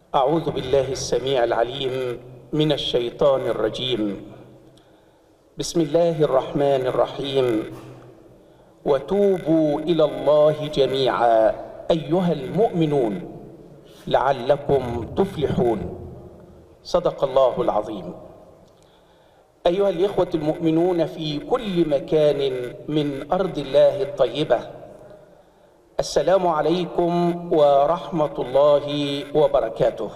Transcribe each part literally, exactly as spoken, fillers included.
أعوذ بالله السميع العليم من الشيطان الرجيم. بسم الله الرحمن الرحيم. وتوبوا إلى الله جميعا أيها المؤمنون لعلكم تفلحون. صدق الله العظيم. أيها الإخوة المؤمنون في كل مكان من أرض الله الطيبة، السلام عليكم ورحمة الله وبركاته.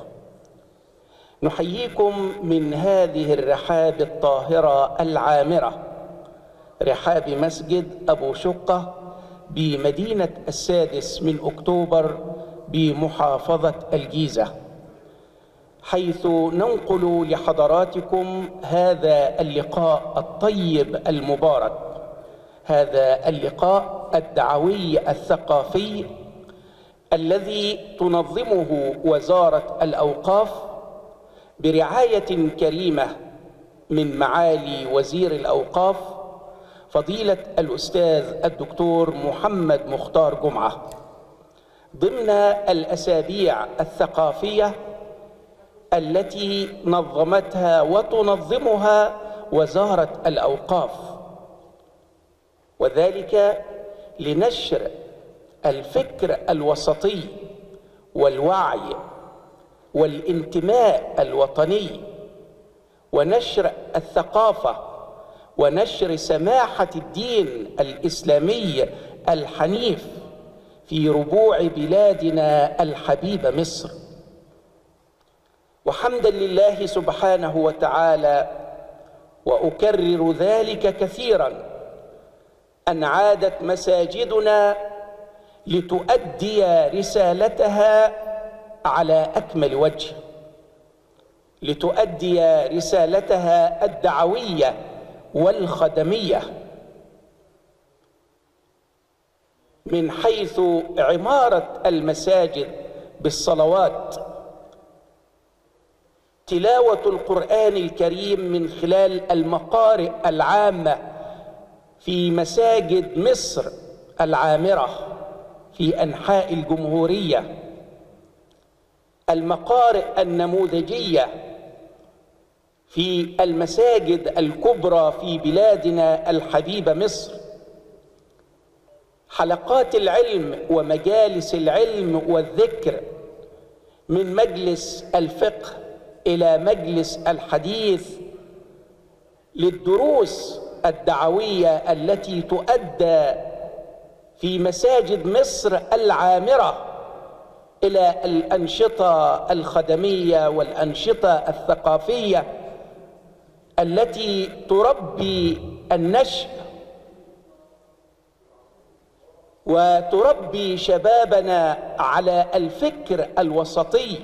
نحييكم من هذه الرحاب الطاهرة العامرة، رحاب مسجد أبو شقة بمدينة السادس من أكتوبر بمحافظة الجيزة، حيث ننقل لحضراتكم هذا اللقاء الطيب المبارك، هذا اللقاء الدعوي الثقافي الذي تنظمه وزارة الأوقاف برعاية كريمة من معالي وزير الأوقاف فضيلة الأستاذ الدكتور محمد مختار جمعة، ضمن الأسابيع الثقافية التي نظمتها وتنظمها وزارة الأوقاف، وذلك لنشر الفكر الوسطي والوعي والانتماء الوطني، ونشر الثقافة، ونشر سماحة الدين الإسلامي الحنيف في ربوع بلادنا الحبيبة مصر. وحمدا لله سبحانه وتعالى، وأكرر ذلك كثيرا، أن عادت مساجدنا لتؤدي رسالتها على أكمل وجه، لتؤدي رسالتها الدعوية والخدمية، من حيث عمارة المساجد بالصلوات، تلاوة القرآن الكريم من خلال المقارئ العامة في مساجد مصر العامرة في أنحاء الجمهورية، المقارئ النموذجية في المساجد الكبرى في بلادنا الحبيبة مصر، حلقات العلم ومجالس العلم والذكر من مجلس الفقه إلى مجلس الحديث، للدروس الدعوية التي تؤدى في مساجد مصر العامرة، إلى الأنشطة الخدمية والأنشطة الثقافية التي تربي النشء وتربي شبابنا على الفكر الوسطي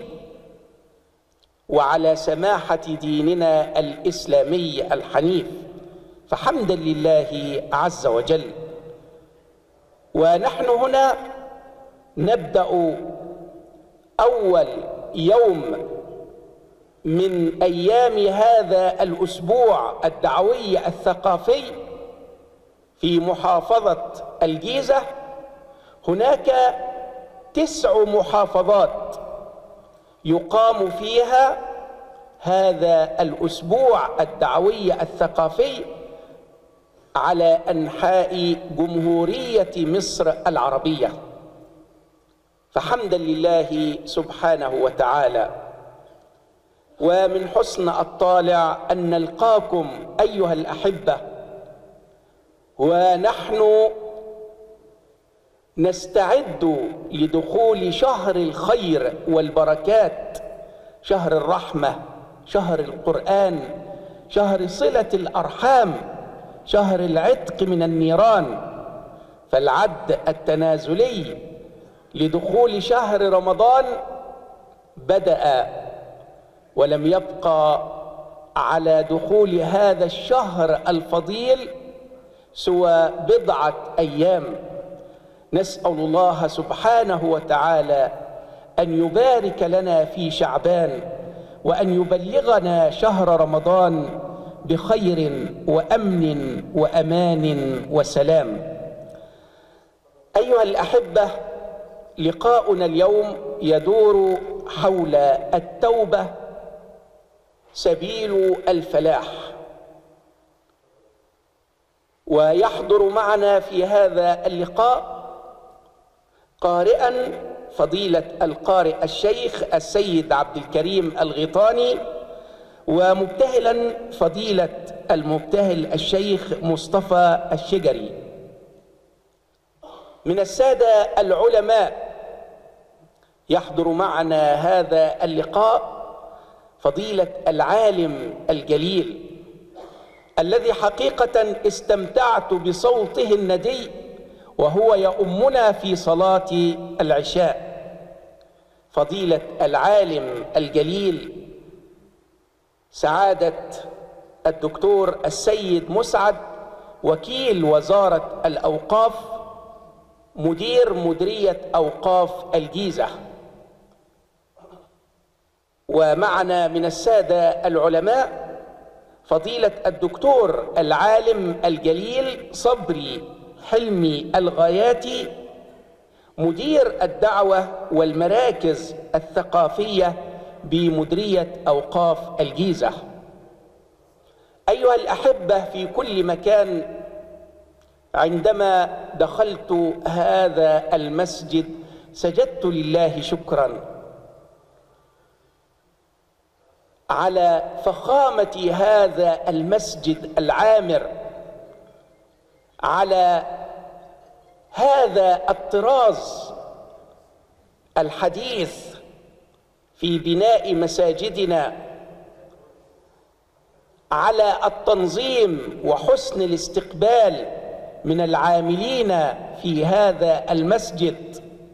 وعلى سماحة ديننا الإسلامي الحنيف، فحمدا لله عز وجل. ونحن هنا نبدأ أول يوم من أيام هذا الأسبوع الدعوي الثقافي في محافظة الجيزة. هناك تسع محافظات يقام فيها هذا الأسبوع الدعوي الثقافي على أنحاء جمهورية مصر العربية، فحمدا لله سبحانه وتعالى. ومن حسن الطالع أن نلقاكم أيها الأحبة ونحن نستعد لدخول شهر الخير والبركات، شهر الرحمة، شهر القرآن، شهر صلة الأرحام، شهر العتق من النيران. فالعد التنازلي لدخول شهر رمضان بدأ، ولم يبقى على دخول هذا الشهر الفضيل سوى بضعة أيام. نسأل الله سبحانه وتعالى أن يبارك لنا في شعبان، وأن يبلغنا شهر رمضان بخير وأمن وأمان وسلام. أيها الأحبة، لقاؤنا اليوم يدور حول التوبة سبيل الفلاح. ويحضر معنا في هذا اللقاء قارئا فضيلة القارئ الشيخ السيد عبد الكريم الغيطاني، ومبتهلا فضيلة المبتهل الشيخ مصطفى الشجري. من السادة العلماء يحضر معنا هذا اللقاء فضيلة العالم الجليل الذي حقيقة استمتعت بصوته الندي وهو يؤمنا في صلاة العشاء، فضيلة العالم الجليل سعادة الدكتور السيد مسعد وكيل وزارة الأوقاف مدير مديرية أوقاف الجيزة. ومعنا من السادة العلماء فضيلة الدكتور العالم الجليل صبري حلمي الغاياتي مدير الدعوة والمراكز الثقافية بمديرية أوقاف الجيزة. أيها الأحبة في كل مكان، عندما دخلت هذا المسجد سجدت لله شكرا على فخامة هذا المسجد العامر، على هذا الطراز الحديث في بناء مساجدنا، على التنظيم وحسن الاستقبال من العاملين في هذا المسجد.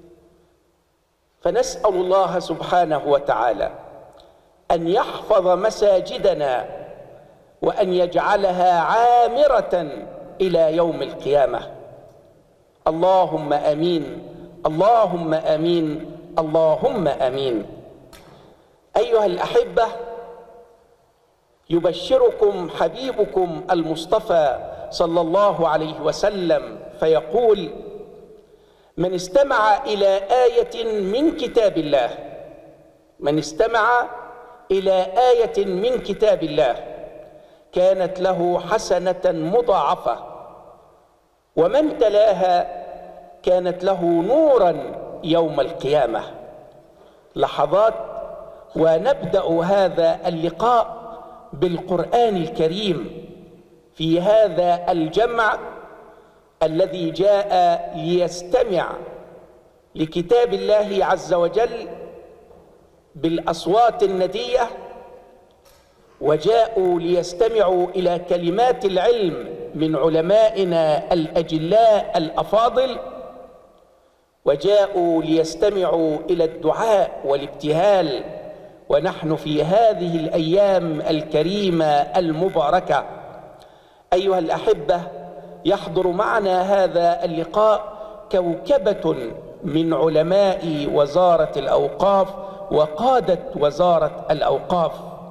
فنسأل الله سبحانه وتعالى أن يحفظ مساجدنا وأن يجعلها عامرة إلى يوم القيامة. اللهم آمين، اللهم آمين، اللهم آمين. أيها الأحبة، يبشركم حبيبكم المصطفى صلى الله عليه وسلم فيقول: من استمع إلى آية من كتاب الله من استمع إلى آية من كتاب الله كانت له حسنة مضاعفة، ومن تلاها كانت له نورا يوم القيامة. لحظات ونبدأ هذا اللقاء بالقرآن الكريم في هذا الجمع الذي جاء ليستمع لكتاب الله عز وجل بالأصوات الندية، وجاءوا ليستمعوا إلى كلمات العلم من علمائنا الأجلاء الأفاضل، وجاءوا ليستمعوا إلى الدعاء والابتهال، ونحن في هذه الأيام الكريمة المباركة. أيها الأحبة، يحضر معنا هذا اللقاء كوكبة من علماء وزارة الأوقاف وقادة وزارة الأوقاف،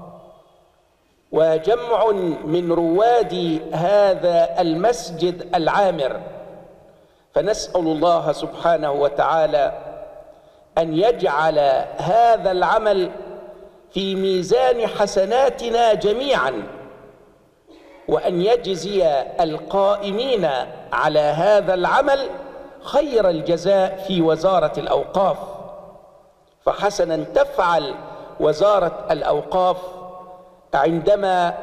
وجمع من رواد هذا المسجد العامر. فنسأل الله سبحانه وتعالى أن يجعل هذا العمل في ميزان حسناتنا جميعا، وأن يجزي القائمين على هذا العمل خير الجزاء في وزارة الأوقاف. فحسنا تفعل وزارة الأوقاف عندما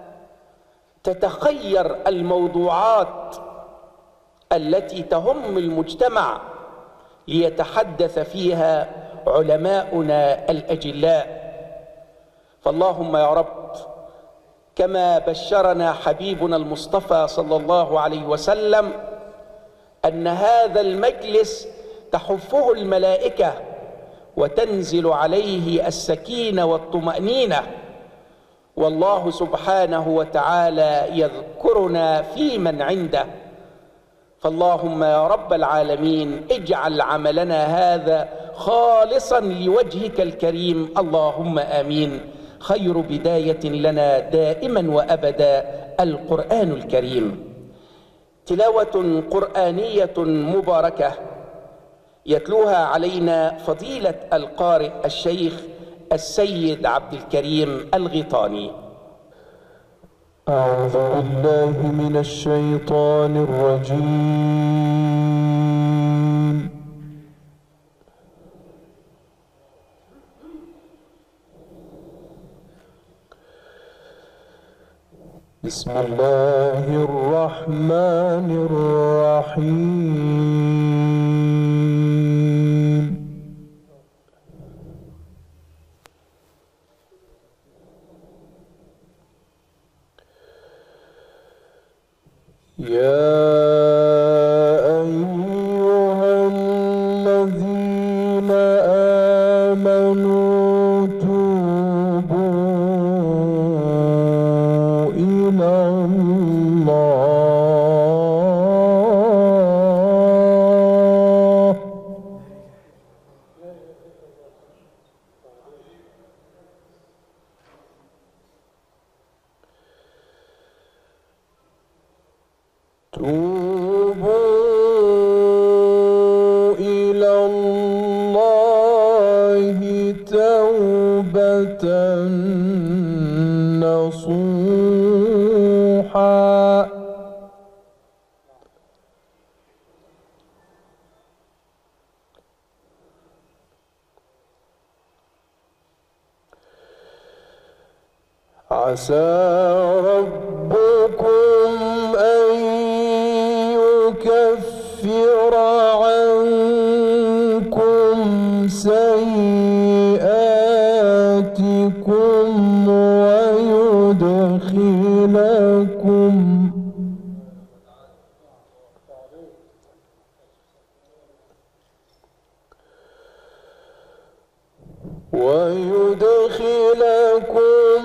تتخير الموضوعات التي تهم المجتمع ليتحدث فيها علماؤنا الأجلاء. فاللهم يا رب، كما بشرنا حبيبنا المصطفى صلى الله عليه وسلم أن هذا المجلس تحفه الملائكة وتنزل عليه السكينة والطمأنينة، والله سبحانه وتعالى يذكرنا في من عنده. فاللهم يا رب العالمين اجعل عملنا هذا خالصا لوجهك الكريم، اللهم آمين. خير بداية لنا دائما وأبدا القرآن الكريم، تلاوة قرآنية مباركة يتلوها علينا فضيلة القارئ الشيخ السيد عبد الكريم الغيطاني. أعوذ بالله من الشيطان الرجيم. بسم الله الرحمن الرحيم. يا أيها الذين آمنوا توبوا إلى الله توبوا إلى الله توبة نصوحا عسى ربكم أن يكفر عنكم سيئاتكم ويدخلكم ويدخلكم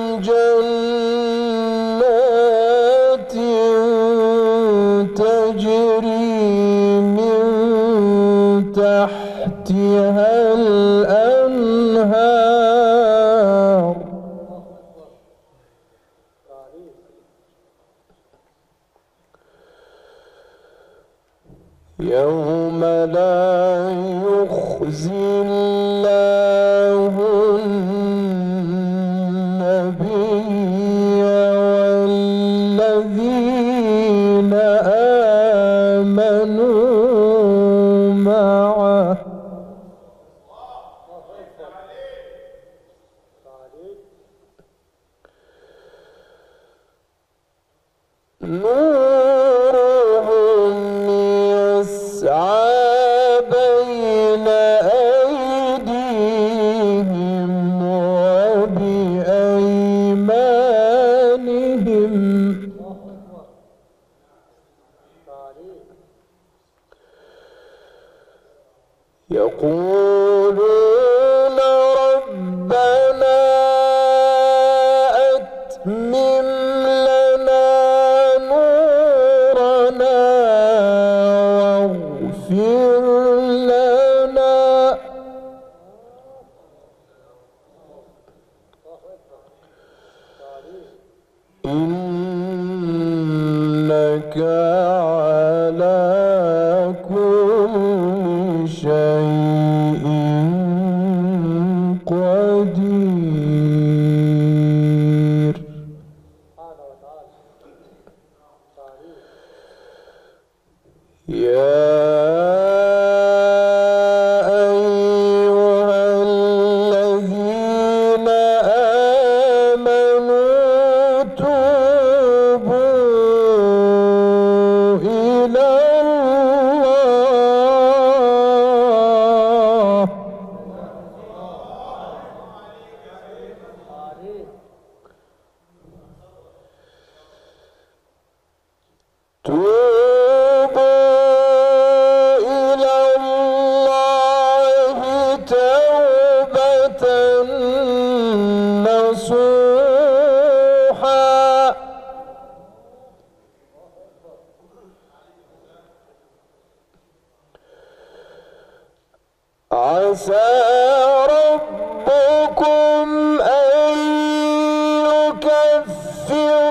جنات تجري من تحتها الأنهار يوم لا يخزي الله النبي والذين آمنوا معه نورهم يسعى بين أيديهم وبأيمانهم يقولون ربنا أتمم لنا نورنا واغفر لنا إنك على كل شيء قدير. يا أيها الذين آمنوا توبوا إلى الله عسى ربكم أن يكفر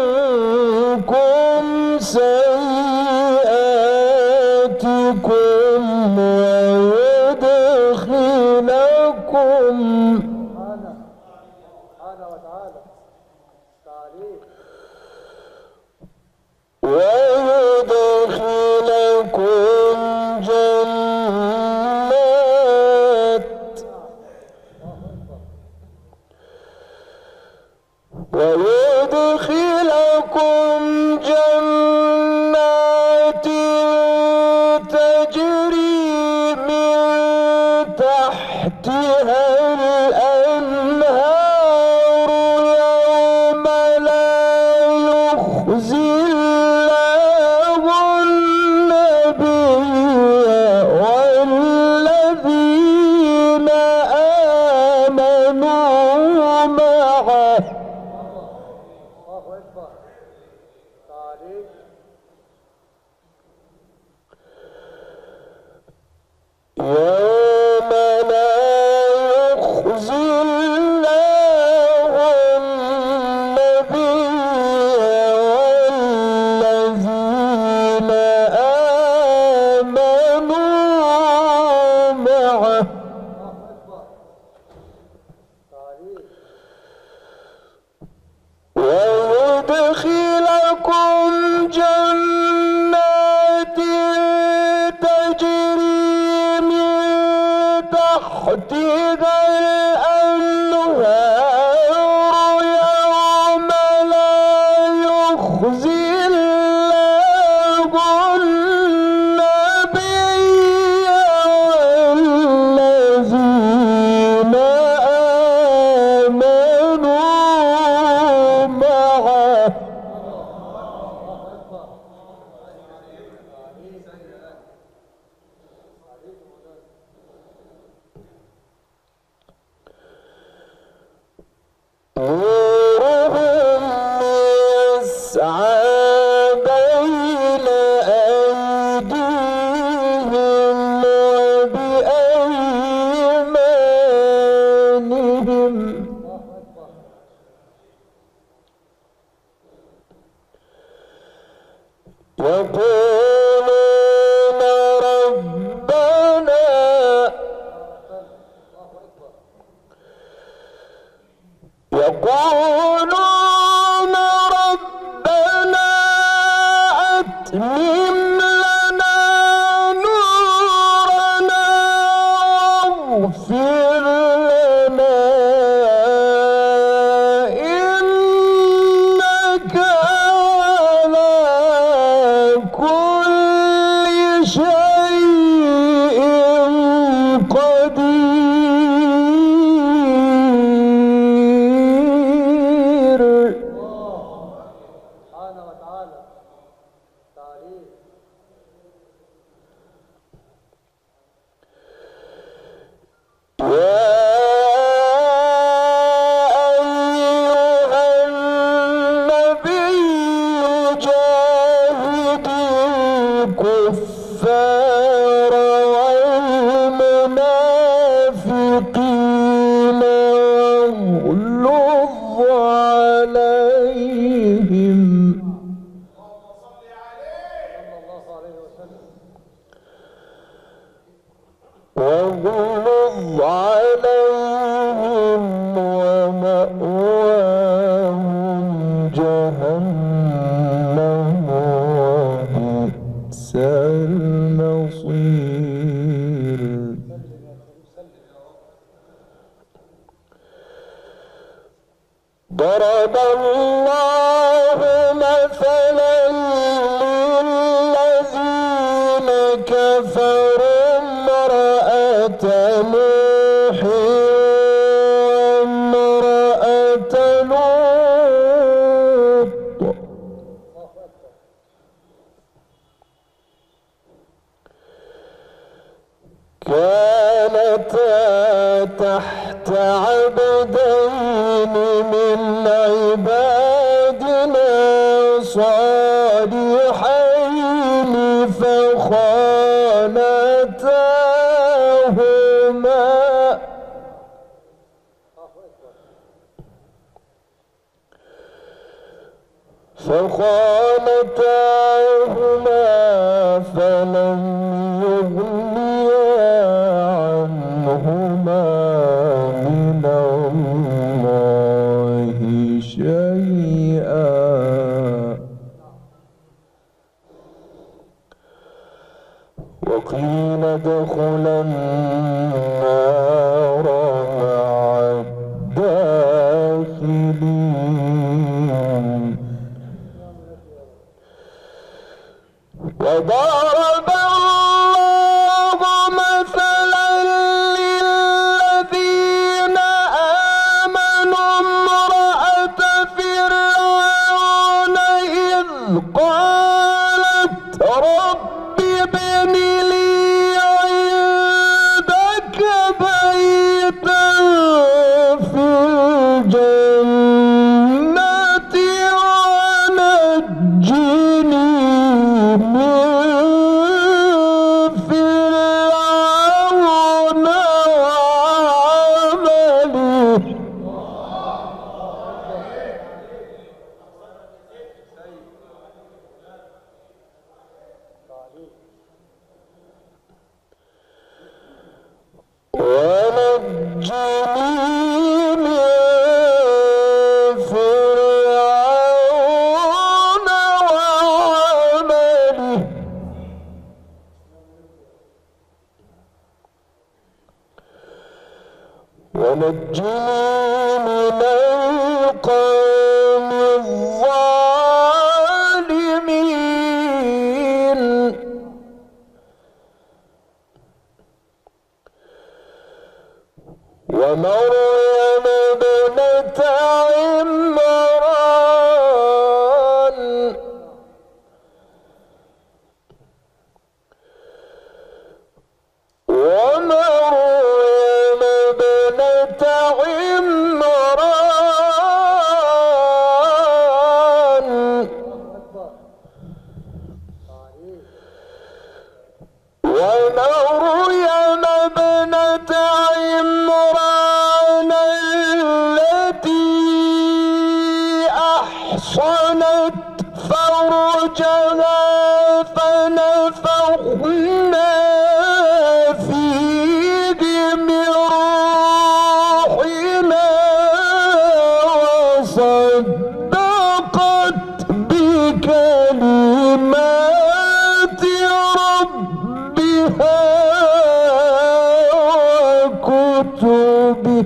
عنكم سيئاتكم ويدخلكم جنات ويدخلكم جنات تجري من تحتها الأنهار يوم لا يخزي الله النبي والذين آمنوا معه يوم لا يخزي الله النبي والذين آمنوا معه ويدخلكم جنات تجري من تحتها الأنهار يوم لا يخزي الله النبي والذين آمنوا معه نورهم يسعى بين أيديهم وبأيمانهم يقولون ربنا يقولون ربنا أتمم لنا نورنا واغفر لنا إنك على كل شيء قدير. سبحانه وتعالى تعالى يا أيها النبي جاهد الكفار والمنافقين واغلظ عليهم واغلظ عليهم ومأواهم جهنم وبئس المصير. ضرب الله مثلا للذين كفروا امرأة نوح وامرأة لوط كانتا تحت عبدين من عبادنا صالحين فخانتاهما فخانتاهما فلم يغنيا عنهما من ونجني من القوم الظالمين ومريم ابنة عمران ومريم ابنة عمران ومريم ابنة عمران التي أحصنت فرجها فنفخنا فيه من روحنا وصدقت بكلمات ربها وكتبه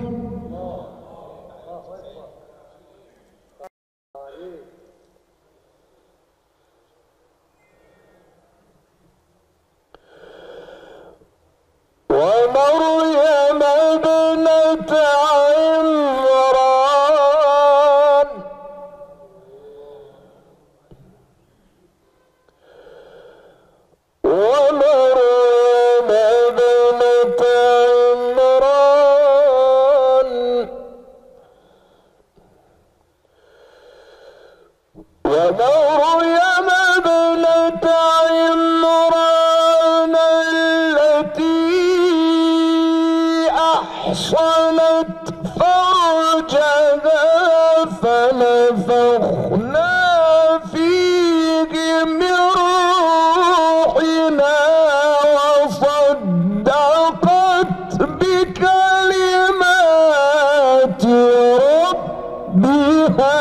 ومريم ابنة عمران ومريم ابنة عمران ومريم ابنة عمران التي أحصنت فرجها فنفخنا فيه من روحنا وصدقت بكلمات ربها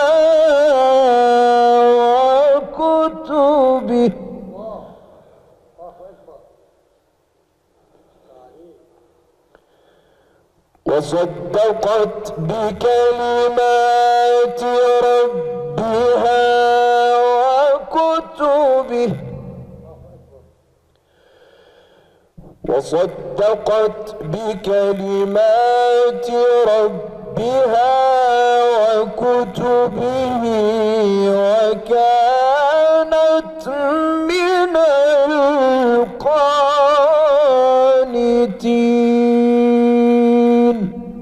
وكتبه وصدقت بكلمات ربها وكتبه وصدقت بكلمات ربها وكتبه وكانت من القانتين.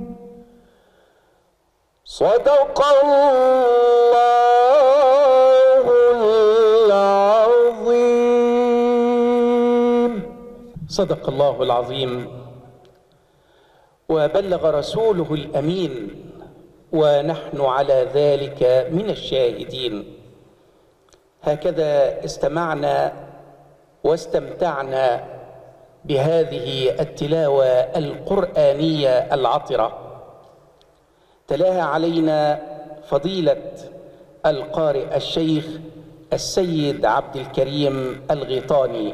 صدق الله العظيم. صدق الله العظيم وبلغ رسوله الأمين ونحن على ذلك من الشاهدين. هكذا استمعنا واستمتعنا بهذه التلاوة القرآنية العطرة، تلاها علينا فضيلة القارئ الشيخ السيد عبد الكريم الغيطاني.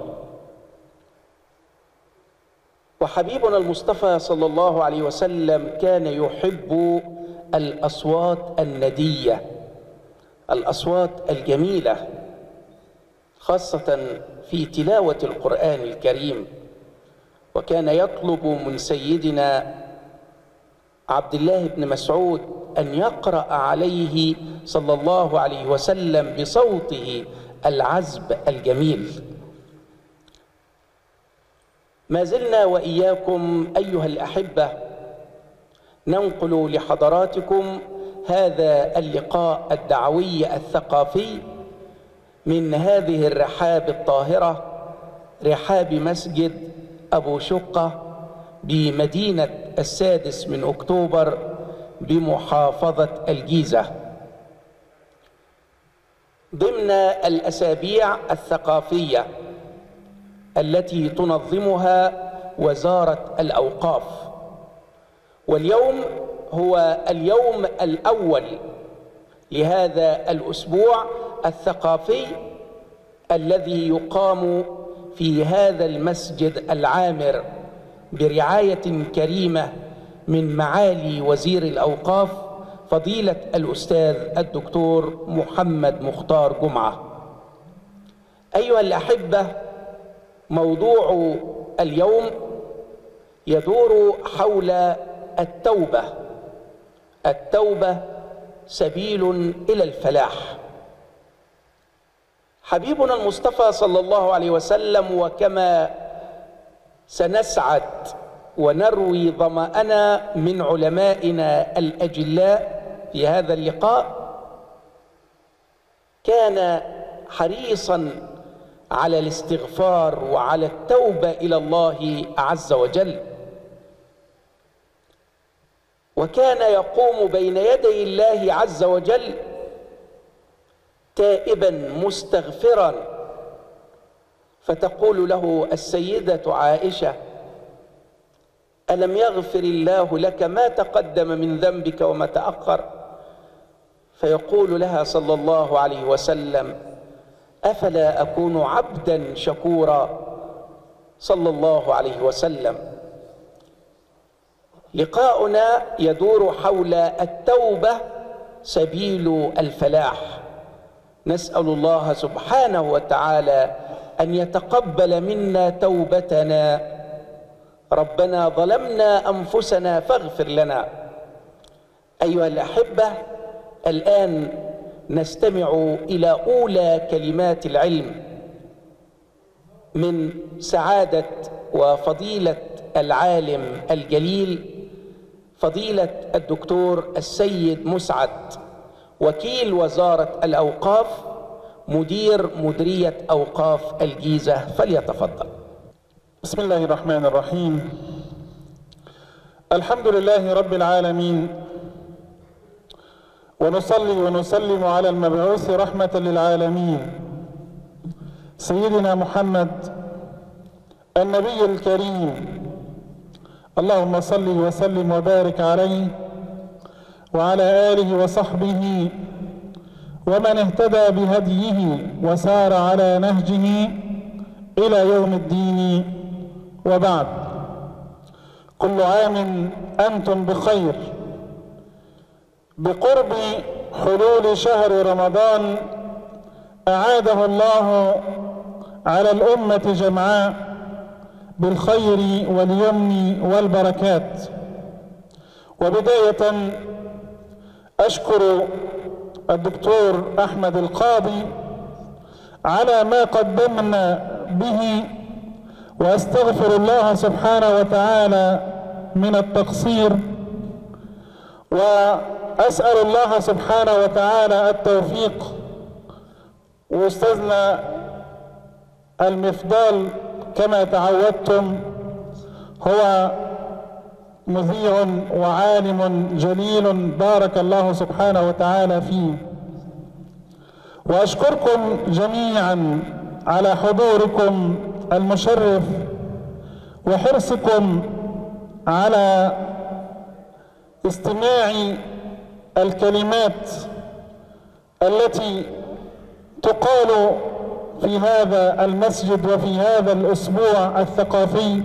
وحبيبنا المصطفى صلى الله عليه وسلم كان يحب الأصوات الندية، الأصوات الجميلة، خاصة في تلاوة القرآن الكريم. وكان يطلب من سيدنا عبد الله بن مسعود أن يقرأ عليه صلى الله عليه وسلم بصوته العذب الجميل. ما زلنا وإياكم أيها الأحبة ننقل لحضراتكم هذا اللقاء الدعوي الثقافي من هذه الرحاب الطاهرة، رحاب مسجد أبو شقة بمدينة السادس من أكتوبر بمحافظة الجيزة، ضمن الأسابيع الثقافية التي تنظمها وزارة الأوقاف. واليوم هو اليوم الأول لهذا الأسبوع الثقافي الذي يقام في هذا المسجد العامر برعاية كريمة من معالي وزير الأوقاف فضيلة الأستاذ الدكتور محمد مختار جمعة. أيها الأحبة، موضوع اليوم يدور حول التوبة. التوبة سبيل إلى الفلاح. حبيبنا المصطفى صلى الله عليه وسلم، وكما سنسعد ونروي ظمأنا من علمائنا الأجلاء في هذا اللقاء، كان حريصا على الاستغفار وعلى التوبة إلى الله عز وجل، وكان يقوم بين يدي الله عز وجل تائبا مستغفرا، فتقول له السيدة عائشة: ألم يغفر الله لك ما تقدم من ذنبك وما تأخر؟ فيقول لها صلى الله عليه وسلم: أفلا أكون عبدا شكورا؟ صلى الله عليه وسلم. لقاؤنا يدور حول التوبة سبيل الفلاح. نسأل الله سبحانه وتعالى أن يتقبل منا توبتنا. ربنا ظلمنا أنفسنا فاغفر لنا. أيها الأحبة، الآن نستمع إلى أولى كلمات العلم من سعادة وفضيلة العالم الجليل فضيلة الدكتور السيد مسعد، وكيل وزارة الأوقاف، مدير مديرية أوقاف الجيزة. فليتفضل. بسم الله الرحمن الرحيم. الحمد لله رب العالمين، ونصلي ونسلم على المبعوث رحمة للعالمين سيدنا محمد النبي الكريم. اللهم صل وسلم وبارك عليه وعلى آله وصحبه ومن اهتدى بهديه وسار على نهجه إلى يوم الدين، وبعد. كل عام أنتم بخير. بقرب حلول شهر رمضان أعاده الله على الأمة جمعاء بالخير واليمن والبركات. وبداية أشكر الدكتور أحمد القاضي على ما قدمنا به، وأستغفر الله سبحانه وتعالى من التقصير، وأسأل الله سبحانه وتعالى التوفيق. وأستاذنا المفضال كما تعودتم هو مذيع وعالم جليل، بارك الله سبحانه وتعالى فيه. وأشكركم جميعا على حضوركم المشرف وحرصكم على استماع الكلمات التي تقال في هذا المسجد وفي هذا الأسبوع الثقافي،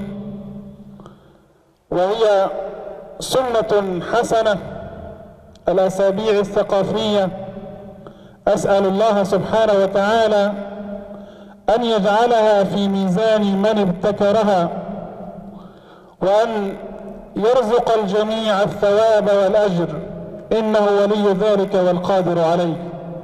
وهي سنة حسنة، الأسابيع الثقافية. أسأل الله سبحانه وتعالى أن يجعلها في ميزان من ابتكرها، وأن يرزق الجميع الثواب والأجر، إنه ولي ذلك والقادر عليه.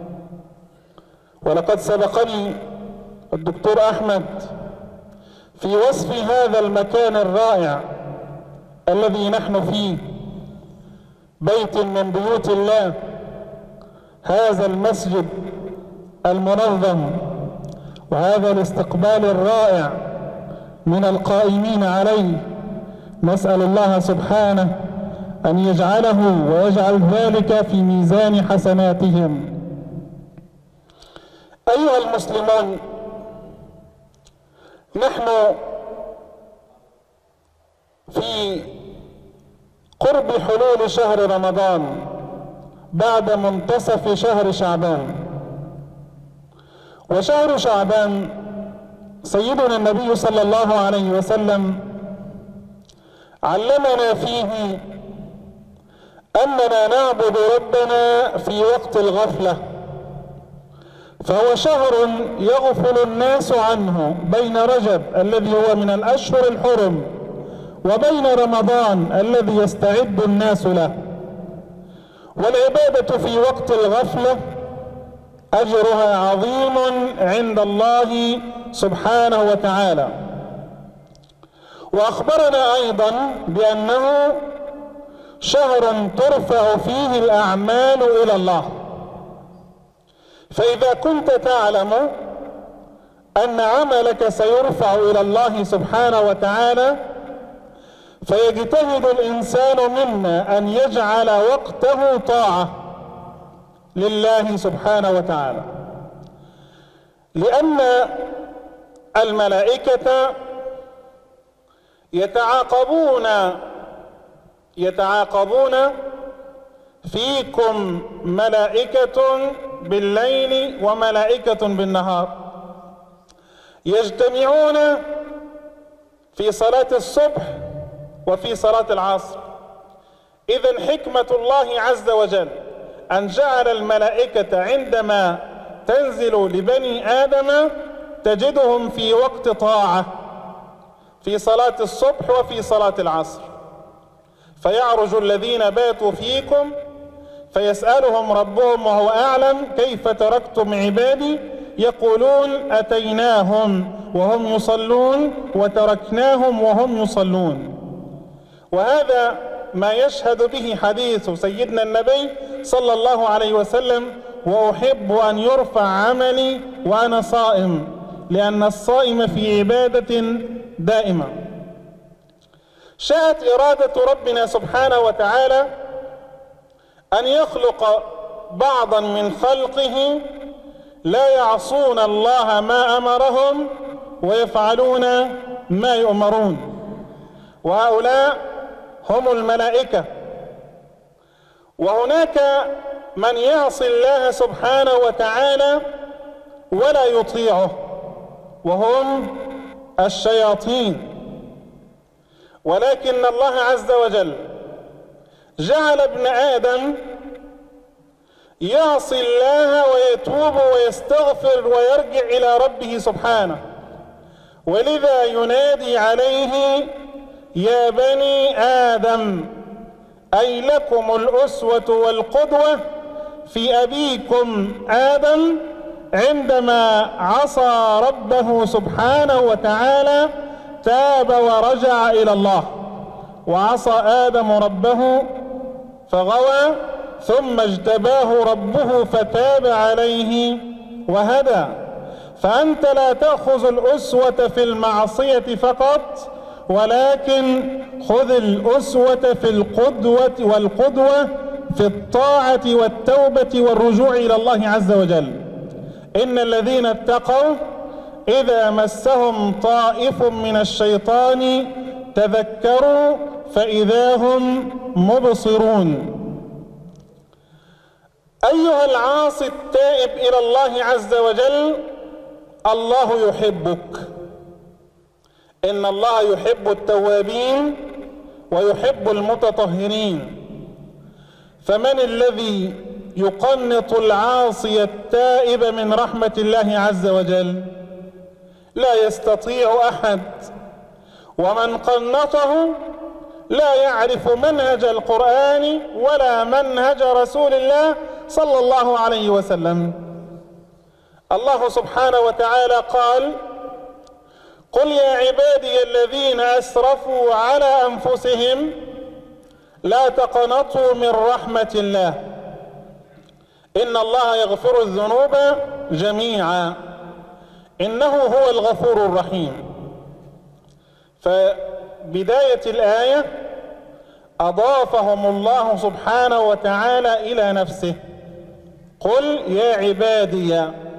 ولقد سبقني الدكتور أحمد في وصف هذا المكان الرائع الذي نحن فيه، بيت من بيوت الله، هذا المسجد المنظم، وهذا الاستقبال الرائع من القائمين عليه. نسأل الله سبحانه أن يجعله ويجعل ذلك في ميزان حسناتهم. أيها المسلمون، نحن في قرب حلول شهر رمضان بعد منتصف شهر شعبان. وشهر شعبان سيدنا النبي صلى الله عليه وسلم علمنا فيه أننا نعبد ربنا في وقت الغفلة، فهو شهر يغفل الناس عنه بين رجب الذي هو من الأشهر الحرم وبين رمضان الذي يستعد الناس له. والعبادة في وقت الغفلة أجرها عظيم عند الله سبحانه وتعالى. وأخبرنا أيضا بأنه شهر ترفع فيه الأعمال إلى الله، فإذا كنت تعلم أن عملك سيرفع إلى الله سبحانه وتعالى، فيجتهد الإنسان منا أن يجعل وقته طاعة لله سبحانه وتعالى، لأن الملائكة يتعاقبون يتعاقبون فيكم ملائكة بالليل وملائكة بالنهار، يجتمعون في صلاة الصبح وفي صلاة العصر. إذن حكمة الله عز وجل أن جعل الملائكة عندما تنزل لبني آدم تجدهم في وقت طاعة في صلاة الصبح وفي صلاة العصر، فيعرج الذين باتوا فيكم فيسألهم ربهم وهو أعلم كيف تركتم عبادي، يقولون أتيناهم وهم يصلون وتركناهم وهم يصلون. وهذا ما يشهد به حديث سيدنا النبي صلى الله عليه وسلم: وأحب أن يرفع عملي وأنا صائم، لأن الصائم في عبادة دائمة. شاءت إرادة ربنا سبحانه وتعالى أن يخلق بعضا من خلقه لا يعصون الله ما أمرهم ويفعلون ما يؤمرون، وهؤلاء هم الملائكة. وهناك من يعصي الله سبحانه وتعالى ولا يطيعه، وهم الشياطين. ولكن الله عز وجل جعل ابن آدم يعصي الله ويتوب ويستغفر ويرجع إلى ربه سبحانه، ولذا ينادي عليه: يا بني آدم أي لكم الأسوة والقدوة في أبيكم آدم عندما عصى ربه سبحانه وتعالى تاب ورجع إلى الله. وعصى آدم ربه فغوى ثم اجتباه ربه فتاب عليه وهدى. فأنت لا تأخذ الأسوة في المعصية فقط، ولكن خذ الأسوة في القدوة والقدوة في الطاعة والتوبة والرجوع إلى الله عز وجل. إن الذين اتقوا إذا مسهم طائف من الشيطان تذكروا فإذا هم مبصرون. أيها العاصي التائب إلى الله عز وجل، الله يحبك. إن الله يحب التوابين ويحب المتطهرين. فمن الذي يقنط العاصي التائب من رحمة الله عز وجل؟ لا يستطيع أحد. ومن قنطه لا يعرف منهج القرآن ولا منهج رسول الله صلى الله عليه وسلم. الله سبحانه وتعالى قال: قل يا عبادي الذين أسرفوا على أنفسهم لا تقنطوا من رحمة الله إن الله يغفر الذنوب جميعا إنه هو الغفور الرحيم. فبداية الآية أضافهم الله سبحانه وتعالى إلى نفسه. قل يا عبادي،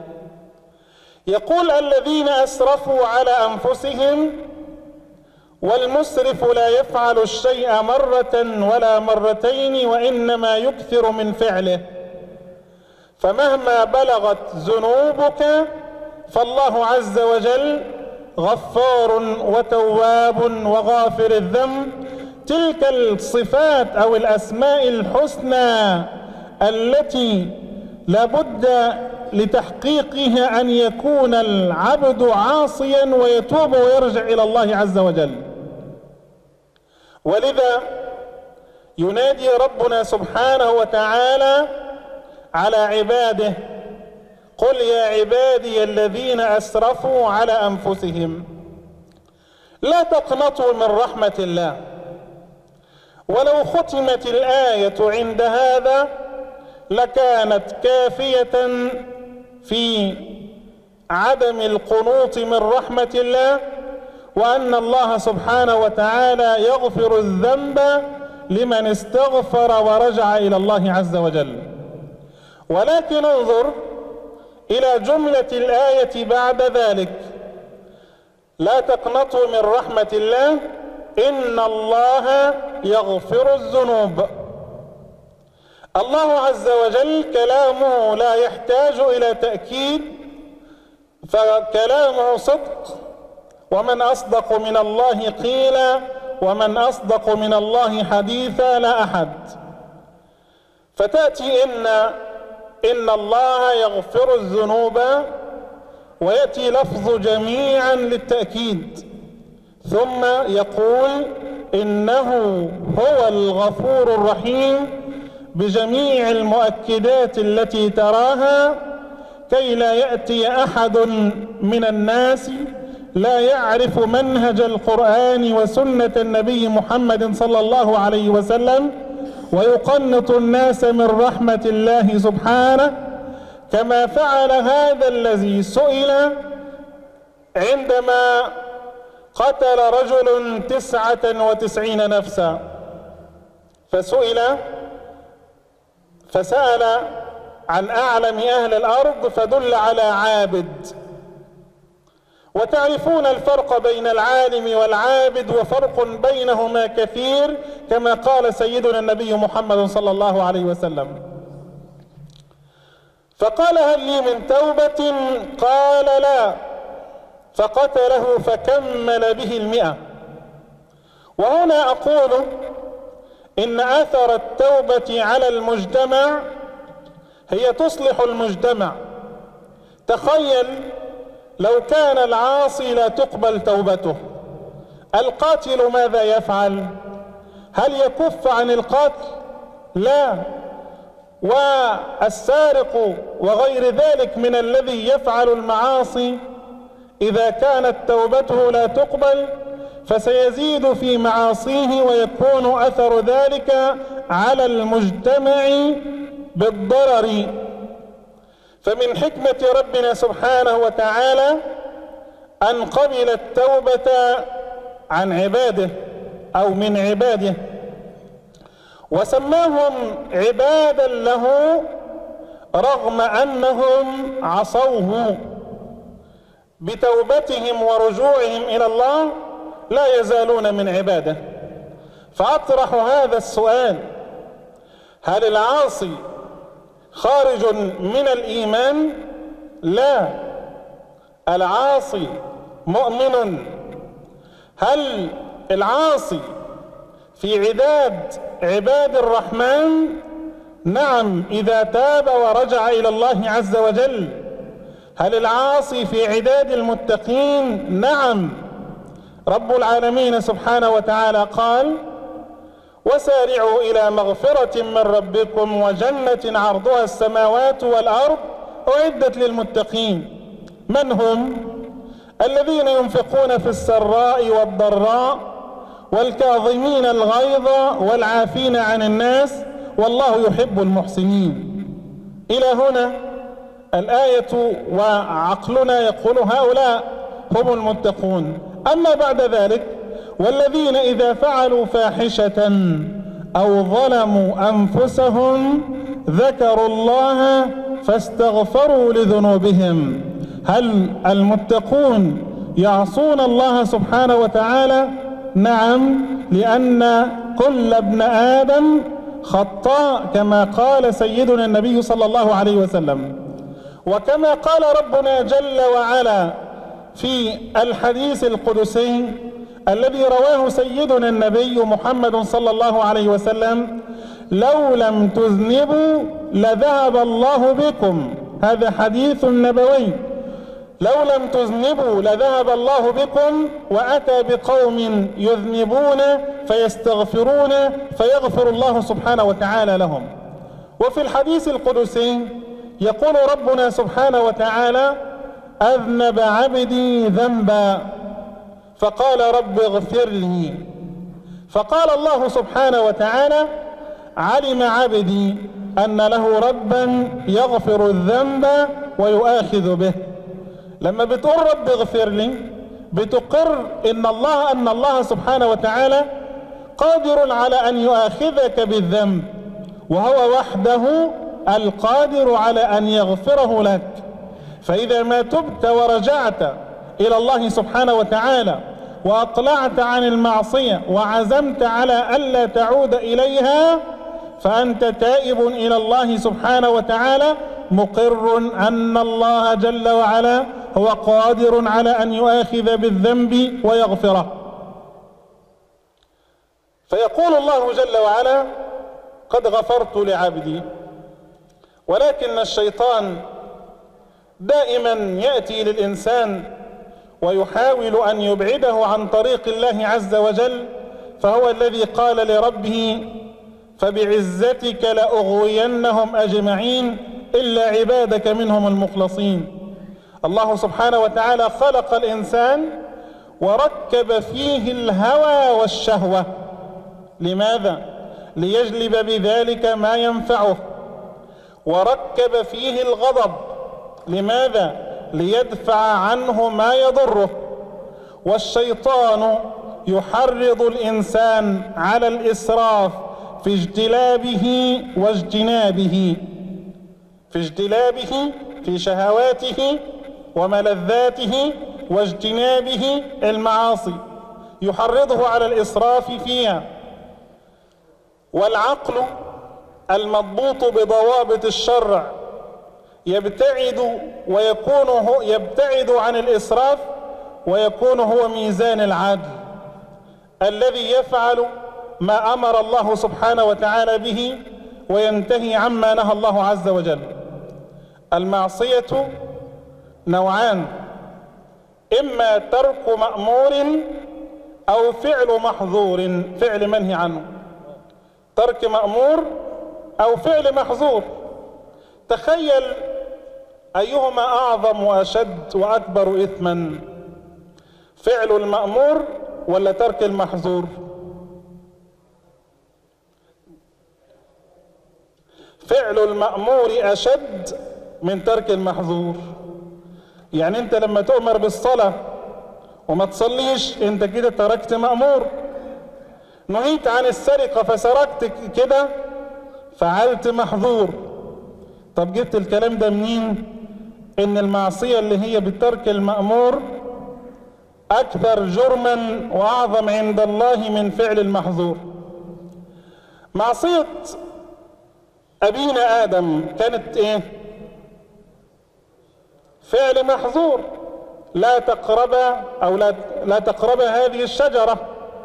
يقول الذين أسرفوا على أنفسهم، والمسرف لا يفعل الشيء مرة ولا مرتين وإنما يكثر من فعله. فمهما بلغت ذنوبك فالله عز وجل غفار وتواب وغافر الذنب، تلك الصفات أو الأسماء الحسنى التي لابد لتحقيقها أن يكون العبد عاصيا ويتوب ويرجع إلى الله عز وجل. ولذا ينادي ربنا سبحانه وتعالى على عباده: قل يا عبادي الذين أسرفوا على أنفسهم لا تقنطوا من رحمة الله. ولو ختمت الآية عند هذا لكانت كافية في عدم القنوط من رحمة الله، وأن الله سبحانه وتعالى يغفر الذنب لمن استغفر ورجع إلى الله عز وجل. ولكن انظر إلى جملة الآية بعد ذلك: لا تقنطوا من رحمة الله إن الله يغفر الذنوب. الله عز وجل كلامه لا يحتاج إلى تأكيد، فكلامه صدق، ومن أصدق من الله قيلا ومن أصدق من الله حديثا لا أحد. فتأتي إن إن الله يغفر الذنوب، ويأتي لفظ جميعا للتأكيد، ثم يقول إنه هو الغفور الرحيم بجميع المؤكدات التي تراها، كي لا يأتي أحد من الناس لا يعرف منهج القرآن وسنة النبي محمد صلى الله عليه وسلم ويقنط الناس من رحمة الله سبحانه، كما فعل هذا الذي سئل عندما قتل رجل تسعة وتسعين نفسا، فسئل فسأل عن أعلم أهل الأرض فدل على عابد. وتعرفون الفرق بين العالم والعابد، وفرق بينهما كثير، كما قال سيدنا النبي محمد صلى الله عليه وسلم. فقال: هل لي من توبة؟ قال: لا. فقتله فكمل به المئة. وهنا أقول إن أثر التوبة على المجتمع هي تصلح المجتمع. تخيل لو كان العاصي لا تقبل توبته، القاتل ماذا يفعل؟ هل يكف عن القتل؟ لا. والسارق وغير ذلك من الذي يفعل المعاصي إذا كانت توبته لا تقبل فسيزيد في معاصيه، ويكون أثر ذلك على المجتمع بالضرر. فمن حكمة ربنا سبحانه وتعالى أن قبل التوبة عن عباده أو من عباده، وسماهم عبادا له رغم أنهم عصوه. بتوبتهم ورجوعهم إلى الله لا يزالون من عباده. فأطرح هذا السؤال: هل العاصي خارج من الإيمان؟ لا، العاصي مؤمن. هل العاصي في عداد عباد الرحمن؟ نعم، إذا تاب ورجع إلى الله عز وجل. هل العاصي في عداد المتقين؟ نعم. رب العالمين سبحانه وتعالى قال: وسارعوا إلى مغفرة من ربكم وجنة عرضها السماوات والأرض أعدت للمتقين. من هم؟ الذين ينفقون في السراء والضراء والكاظمين الغيظ والعافين عن الناس والله يحب المحسنين. إلى هنا الآية وعقلنا يقول هؤلاء هم المتقون. أما بعد ذلك: والذين إذا فعلوا فاحشة أو ظلموا أنفسهم ذكروا الله فاستغفروا لذنوبهم. هل المتقون يعصون الله سبحانه وتعالى؟ نعم، لأن كل ابن آدم خطاء كما قال سيدنا النبي صلى الله عليه وسلم. وكما قال ربنا جل وعلا في الحديث القدسي: الذي رواه سيدنا النبي محمد صلى الله عليه وسلم: لو لم تذنبوا لذهب الله بكم. هذا حديث نبوي. لو لم تذنبوا لذهب الله بكم، وأتى بقوم يذنبون فيستغفرون فيغفر الله سبحانه وتعالى لهم. وفي الحديث القدسي يقول ربنا سبحانه وتعالى: أذنب عبدي ذنبا فقال رب اغفر لي، فقال الله سبحانه وتعالى: علم عبدي أن له ربا يغفر الذنب ويؤاخذ به. لما بتقول رب اغفر لي بتقر إن الله أن الله سبحانه وتعالى قادر على أن يؤاخذك بالذنب، وهو وحده القادر على أن يغفره لك. فإذا ما تبت ورجعت إلى الله سبحانه وتعالى وأقلعت عن المعصية وعزمت على ألا تعود إليها، فأنت تائب إلى الله سبحانه وتعالى، مقر أن الله جل وعلا هو قادر على أن يؤاخذ بالذنب ويغفره. فيقول الله جل وعلا: قد غفرت لعبدي. ولكن الشيطان دائما يأتي للإنسان ويحاول أن يبعده عن طريق الله عز وجل، فهو الذي قال لربه: فبعزتك لأغوينهم أجمعين إلا عبادك منهم المخلصين. الله سبحانه وتعالى خلق الإنسان وركب فيه الهوى والشهوة. لماذا؟ ليجلب بذلك ما ينفعه. وركب فيه الغضب. لماذا؟ ليدفع عنه ما يضره. والشيطان يحرض الإنسان على الإسراف في اجتلابه واجتنابه، في اجتلابه في شهواته وملذاته واجتنابه المعاصي، يحرضه على الإسراف فيها. والعقل المضبوط بضوابط الشرع يبتعد ويكون هو يبتعد عن الإسراف، ويكون هو ميزان العدل الذي يفعل ما أمر الله سبحانه وتعالى به وينتهي عما نهى الله عز وجل. المعصية نوعان: إما ترك مأمور أو فعل محظور، فعل منهي عنه. ترك مأمور أو فعل محظور. تخيل أيهما أعظم وأشد وأكبر إثما، فعل المأمور ولا ترك المحظور؟ فعل المأمور أشد من ترك المحظور. يعني أنت لما تؤمر بالصلاة وما تصليش أنت كده تركت مأمور. نهيت عن السرقة فسرقت كده فعلت محظور. طب جبت الكلام ده منين؟ إن المعصية اللي هي بترك المأمور أكثر جرما وأعظم عند الله من فعل المحظور. معصية أبينا آدم كانت إيه؟ فعل محظور: لا تقرب أو لا, لا تقرب هذه الشجرة،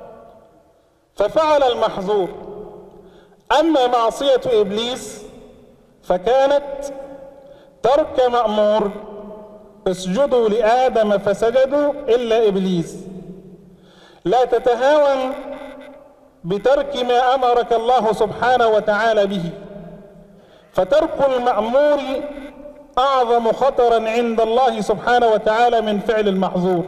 ففعل المحظور. أما معصية إبليس فكانت ترك مأمور: اسجدوا لآدم فسجدوا إلا إبليس. لا تتهاون بترك ما أمرك الله سبحانه وتعالى به، فترك المأمور أعظم خطرا عند الله سبحانه وتعالى من فعل المحظور.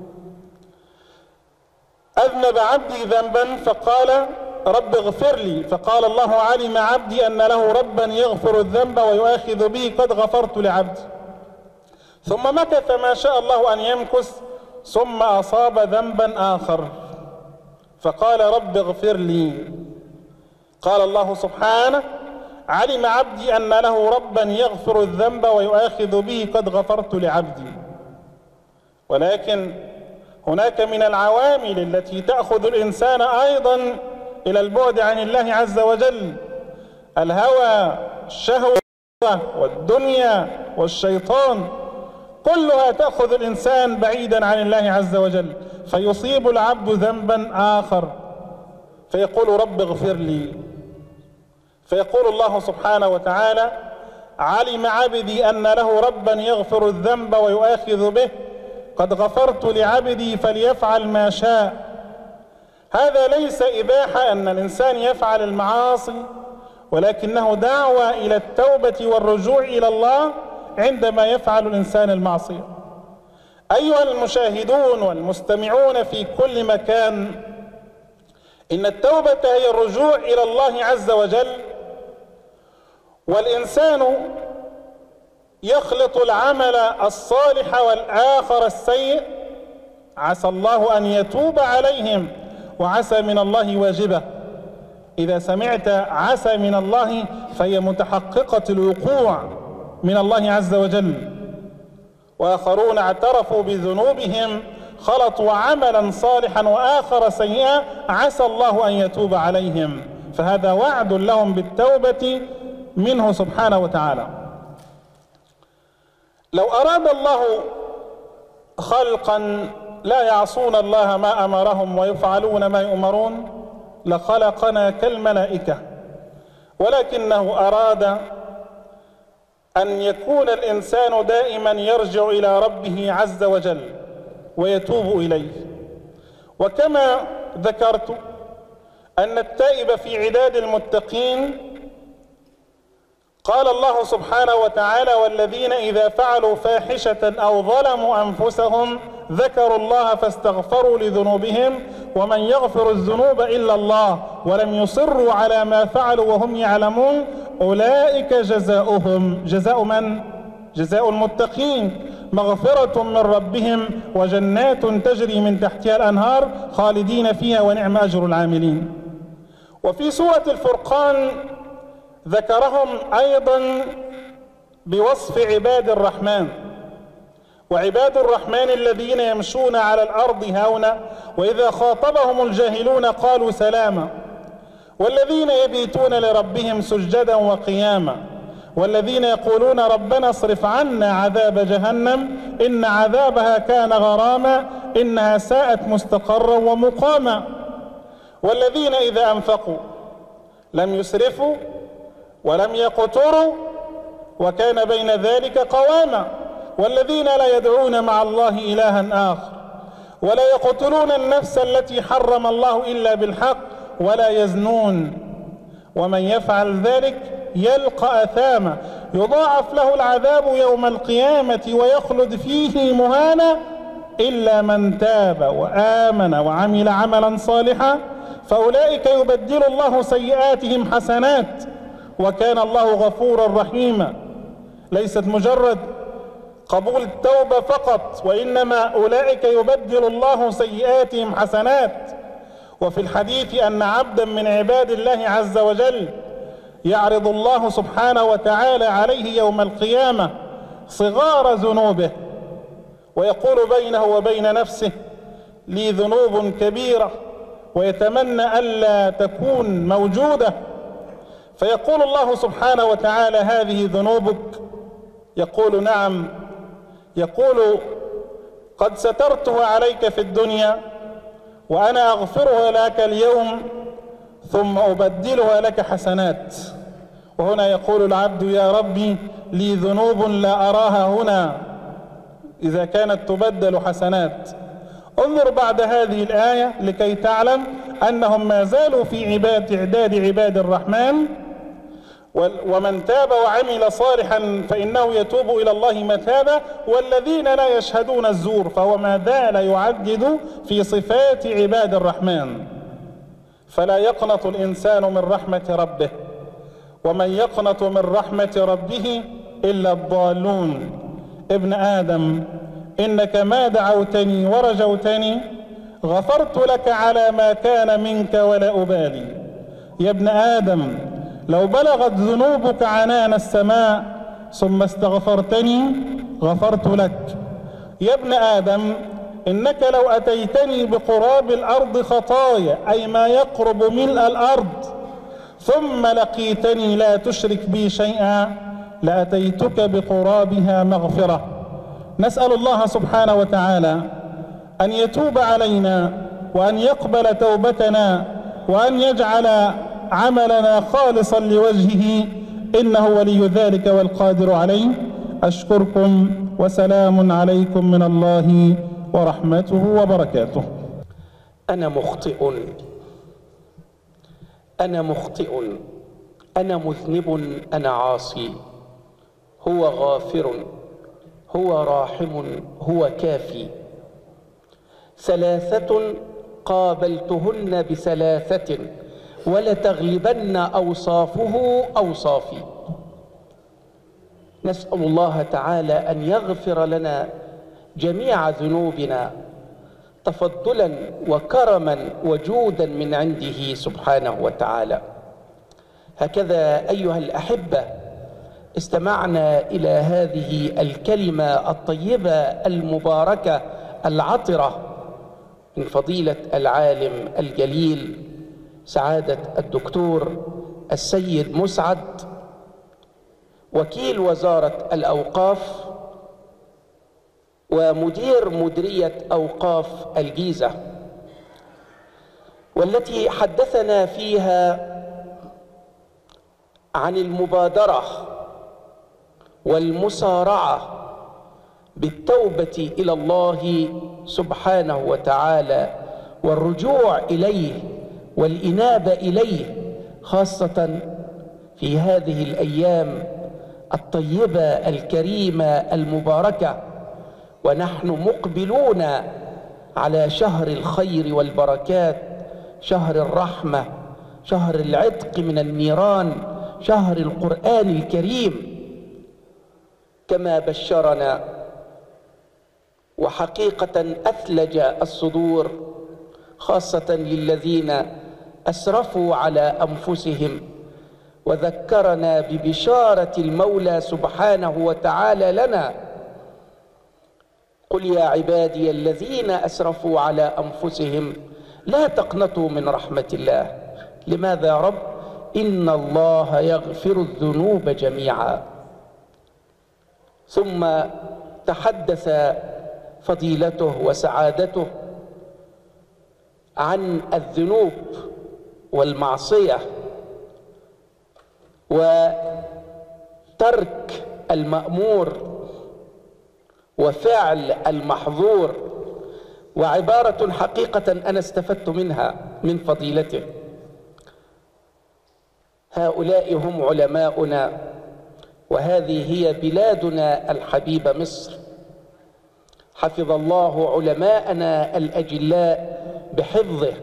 أذنب عبدي ذنبا فقال رب اغفر لي، فقال الله: علم عبدي أن له ربا يغفر الذنب ويؤاخذ به قد غفرت لعبدي. ثم مكث ما شاء الله أن يمكث، ثم أصاب ذنبا آخر فقال رب اغفر لي. قال الله سبحانه: علم عبدي أن له ربا يغفر الذنب ويؤاخذ به قد غفرت لعبدي. ولكن هناك من العوامل التي تأخذ الإنسان أيضا إلى البعد عن الله عز وجل: الهوى، الشهوة، والدنيا، والشيطان، كلها تأخذ الإنسان بعيدا عن الله عز وجل. فيصيب العبد ذنبا آخر فيقول رب اغفر لي، فيقول الله سبحانه وتعالى علم عبدي أن له ربا يغفر الذنب ويؤاخذ به، قد غفرت لعبدي فليفعل ما شاء. هذا ليس إباحة أن الإنسان يفعل المعاصي، ولكنه دعوة إلى التوبة والرجوع إلى الله عندما يفعل الإنسان المعصية. أيها المشاهدون والمستمعون في كل مكان، إن التوبة هي الرجوع إلى الله عز وجل، والإنسان يخلط العمل الصالح والآخر السيء، عسى الله أن يتوب عليهم وعسى من الله واجبة. إذا سمعت عسى من الله فهي متحققة الوقوع من الله عز وجل. وآخرون اعترفوا بذنوبهم خلطوا عملا صالحا وآخر سيئا، عسى الله أن يتوب عليهم، فهذا وعد لهم بالتوبة منه سبحانه وتعالى. لو أراد الله خلقا لا يعصون الله ما أمرهم ويفعلون ما يؤمرون لخلقنا كالملائكة، ولكنه أراد أن يكون الإنسان دائما يرجع إلى ربه عز وجل ويتوب إليه. وكما ذكرت أن التائب في عداد المتقين، قال الله سبحانه وتعالى والذين إذا فعلوا فاحشة أو ظلموا أنفسهم ذكروا الله فاستغفروا لذنوبهم ومن يغفر الذنوب إلا الله ولم يصروا على ما فعلوا وهم يعلمون أولئك جزاؤهم جزاء من؟ جزاء المتقين مغفرة من ربهم وجنات تجري من تحتها الأنهار خالدين فيها ونعم أجر العاملين. وفي سورة الفرقان ذكرهم أيضا بوصف عباد الرحمن، وعباد الرحمن الذين يمشون على الأرض هونا وإذا خاطبهم الجاهلون قالوا سلاما، والذين يبيتون لربهم سجدا وقياما، والذين يقولون ربنا اصرف عنا عذاب جهنم إن عذابها كان غراما إنها ساءت مستقرا ومقاما، والذين إذا أنفقوا لم يسرفوا ولم يقتروا وكان بين ذلك قواما، والذين لا يدعون مع الله إلها آخر ولا يقتلون النفس التي حرم الله إلا بالحق ولا يزنون ومن يفعل ذلك يلقى أثاما يضاعف له العذاب يوم القيامة ويخلد فيه مهانا إلا من تاب وآمن وعمل عملا صالحا فأولئك يبدل الله سيئاتهم حسنات وكان الله غفورا رحيما. ليست مجرد قبول التوبة فقط، وإنما أولئك يبدل الله سيئاتهم حسنات. وفي الحديث أن عبدا من عباد الله عز وجل يعرض الله سبحانه وتعالى عليه يوم القيامة صغار ذنوبه ويقول بينه وبين نفسه لي ذنوب كبيرة ويتمنى ألا تكون موجودة، فيقول الله سبحانه وتعالى هذه ذنوبك؟ يقول نعم. يقول قد سترتها عليك في الدنيا وأنا أغفرها لك اليوم ثم أبدلها لك حسنات. وهنا يقول العبد يا ربي لي ذنوب لا أراها هنا إذا كانت تبدل حسنات. انظر بعد هذه الآية لكي تعلم أنهم ما زالوا في عباد إعداد عباد الرحمن، ومن تاب وعمل صالحا فإنه يتوب إلى الله متابا، والذين لا يشهدون الزور، فهو ما زال يعدد في صفات عباد الرحمن. فلا يقنط الإنسان من رحمة ربه، ومن يقنط من رحمة ربه إلا الضالون. ابن آدم إنك ما دعوتني ورجوتني غفرت لك على ما كان منك ولا أبالي. يا ابن آدم لو بلغت ذنوبك عنان السماء ثم استغفرتني غفرت لك. يا ابن آدم إنك لو أتيتني بقراب الأرض خطايا أي ما يقرب ملء الأرض ثم لقيتني لا تشرك بي شيئا لأتيتك بقرابها مغفرة. نسأل الله سبحانه وتعالى أن يتوب علينا وأن يقبل توبتنا وأن يجعل عملنا خالصا لوجهه، إنه ولي ذلك والقادر عليه. أشكركم وسلام عليكم من الله ورحمته وبركاته. أنا مخطئ، أنا مخطئ، أنا مذنب، أنا عاصي. هو غافر، هو راحم، هو كافي. ثلاثة قابلتهن بثلاثة ولتغلبن أوصافه أوصافي. نسأل الله تعالى أن يغفر لنا جميع ذنوبنا تفضلا وكرما وجودا من عنده سبحانه وتعالى. هكذا أيها الأحبة استمعنا إلى هذه الكلمة الطيبة المباركة العطرة من فضيلة العالم الجليل سعادة الدكتور السيد مسعد وكيل وزارة الأوقاف ومدير مديرية أوقاف الجيزة، والتي حدثنا فيها عن المبادرة والمسارعة بالتوبة إلى الله سبحانه وتعالى والرجوع إليه والإنابة إليه، خاصة في هذه الأيام الطيبة الكريمة المباركة، ونحن مقبلون على شهر الخير والبركات، شهر الرحمة، شهر العتق من النيران، شهر القرآن الكريم كما بشرنا. وحقيقة أثلج الصدور خاصة للذين أسرفوا على أنفسهم، وذكرنا ببشارة المولى سبحانه وتعالى لنا: قل يا عبادي الذين أسرفوا على أنفسهم لا تقنطوا من رحمة الله. لماذا يا رب؟ إن الله يغفر الذنوب جميعا. ثم تحدث فضيلته وسعادته عن الذنوب والمعصية وترك المأمور وفعل المحظور، وعبارة حقيقة أنا استفدت منها من فضيلته: هؤلاء هم علماؤنا، وهذه هي بلادنا الحبيبة مصر. حفظ الله علماءنا الأجلاء بحفظه،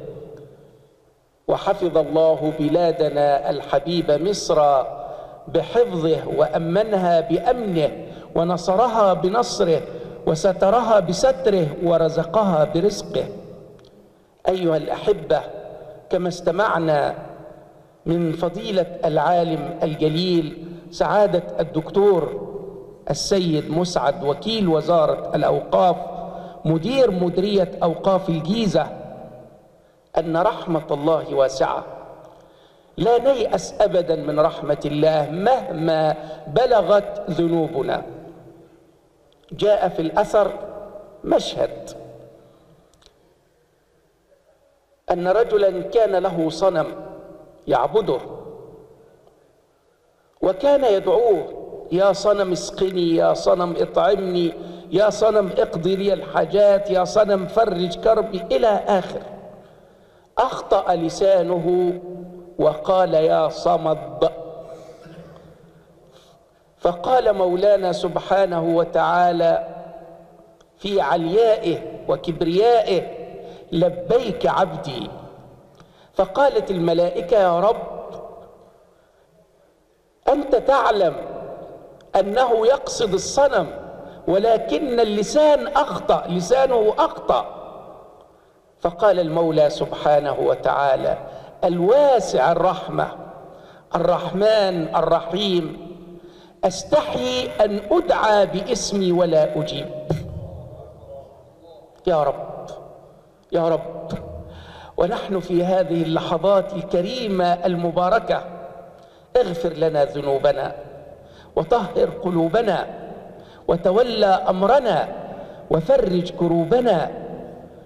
وحفظ الله بلادنا الحبيبة مصر بحفظه، وأمنها بأمنه، ونصرها بنصره، وسترها بستره، ورزقها برزقه. أيها الأحبة، كما استمعنا من فضيلة العالم الجليل سعادة الدكتور السيد مسعد وكيل وزارة الأوقاف مدير مديرية أوقاف الجيزة أن رحمة الله واسعة، لا نيأس أبدا من رحمة الله مهما بلغت ذنوبنا. جاء في الأثر مشهد أن رجلا كان له صنم يعبده، وكان يدعوه: يا صنم اسقني، يا صنم اطعمني، يا صنم اقضي لي الحاجات، يا صنم فرج كربي، إلى آخر. أخطأ لسانه وقال: يا صمد. فقال مولانا سبحانه وتعالى في عليائه وكبريائه: لبيك عبدي. فقالت الملائكة: يا رب، أنت تعلم أنه يقصد الصنم، ولكن اللسان أخطأ، لسانه أخطأ. فقال المولى سبحانه وتعالى الواسع الرحمة الرحمن الرحيم: أستحيي أن أدعى باسمي ولا أجيب. يا رب، يا رب، ونحن في هذه اللحظات الكريمة المباركة اغفر لنا ذنوبنا، وطهر قلوبنا، وتولى أمرنا، وفرج كروبنا،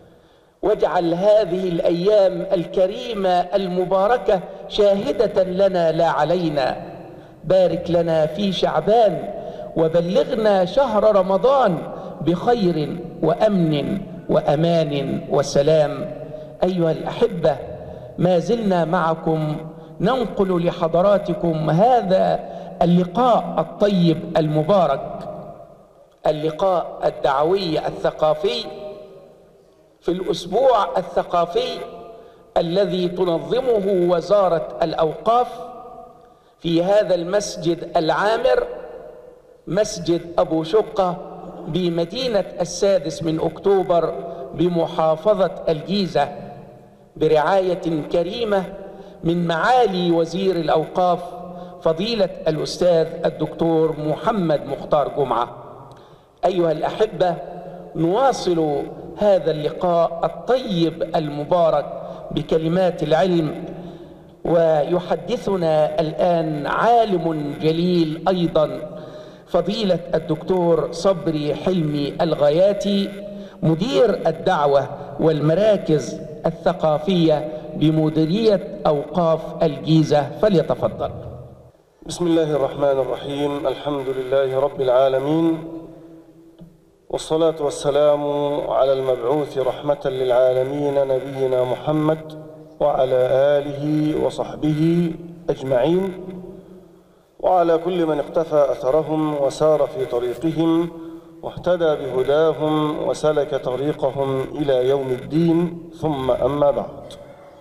واجعل هذه الأيام الكريمة المباركة شاهدة لنا لا علينا. بارك لنا في شعبان وبلغنا شهر رمضان بخير وأمن وأمان وسلام. أيها الأحبة، ما زلنا معكم ننقل لحضراتكم هذا اللقاء الطيب المبارك، اللقاء الدعوي الثقافي في الأسبوع الثقافي الذي تنظمه وزارة الأوقاف في هذا المسجد العامر، مسجد أبو شقة بمدينة السادس من أكتوبر بمحافظة الجيزة، برعاية كريمة من معالي وزير الأوقاف فضيلة الأستاذ الدكتور محمد مختار جمعة. أيها الأحبة، نواصل هذا اللقاء الطيب المبارك بكلمات العلم، ويحدثنا الآن عالم جليل أيضا فضيلة الدكتور صبري حلمي الغياتي، مدير الدعوة والمراكز الثقافية بمديرية أوقاف الجيزة، فليتفضل. بسم الله الرحمن الرحيم. الحمد لله رب العالمين، والصلاة والسلام على المبعوث رحمة للعالمين نبينا محمد وعلى آله وصحبه أجمعين، وعلى كل من اقتفى أثرهم وسار في طريقهم واهتدى بهداهم وسلك طريقهم إلى يوم الدين، ثم أما بعد.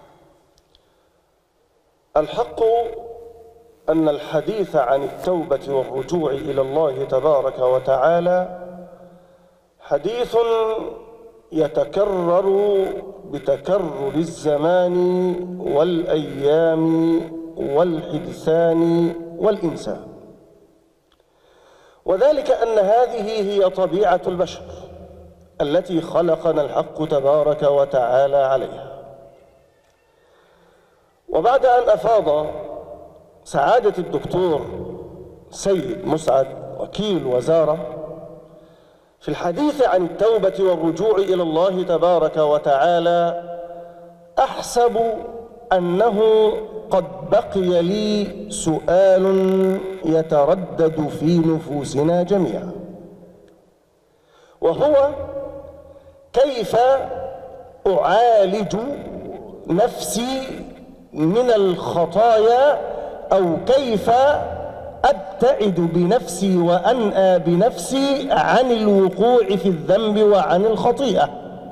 الحق أن الحديث عن التوبة والرجوع إلى الله تبارك وتعالى حديث يتكرر بتكرر الزمان والأيام والحدثان والإنسان، وذلك أن هذه هي طبيعة البشر التي خلقنا الحق تبارك وتعالى عليها. وبعد أن أفاض سعادة الدكتور سيد مسعد وكيل وزارة في الحديث عن التوبة والرجوع إلى الله تبارك وتعالى، أحسب أنه قد بقي لي سؤال يتردد في نفوسنا جميعا، وهو كيف أعالج نفسي من الخطايا، أو كيف أبتعد بنفسي وأنأى بنفسي عن الوقوع في الذنب وعن الخطيئة.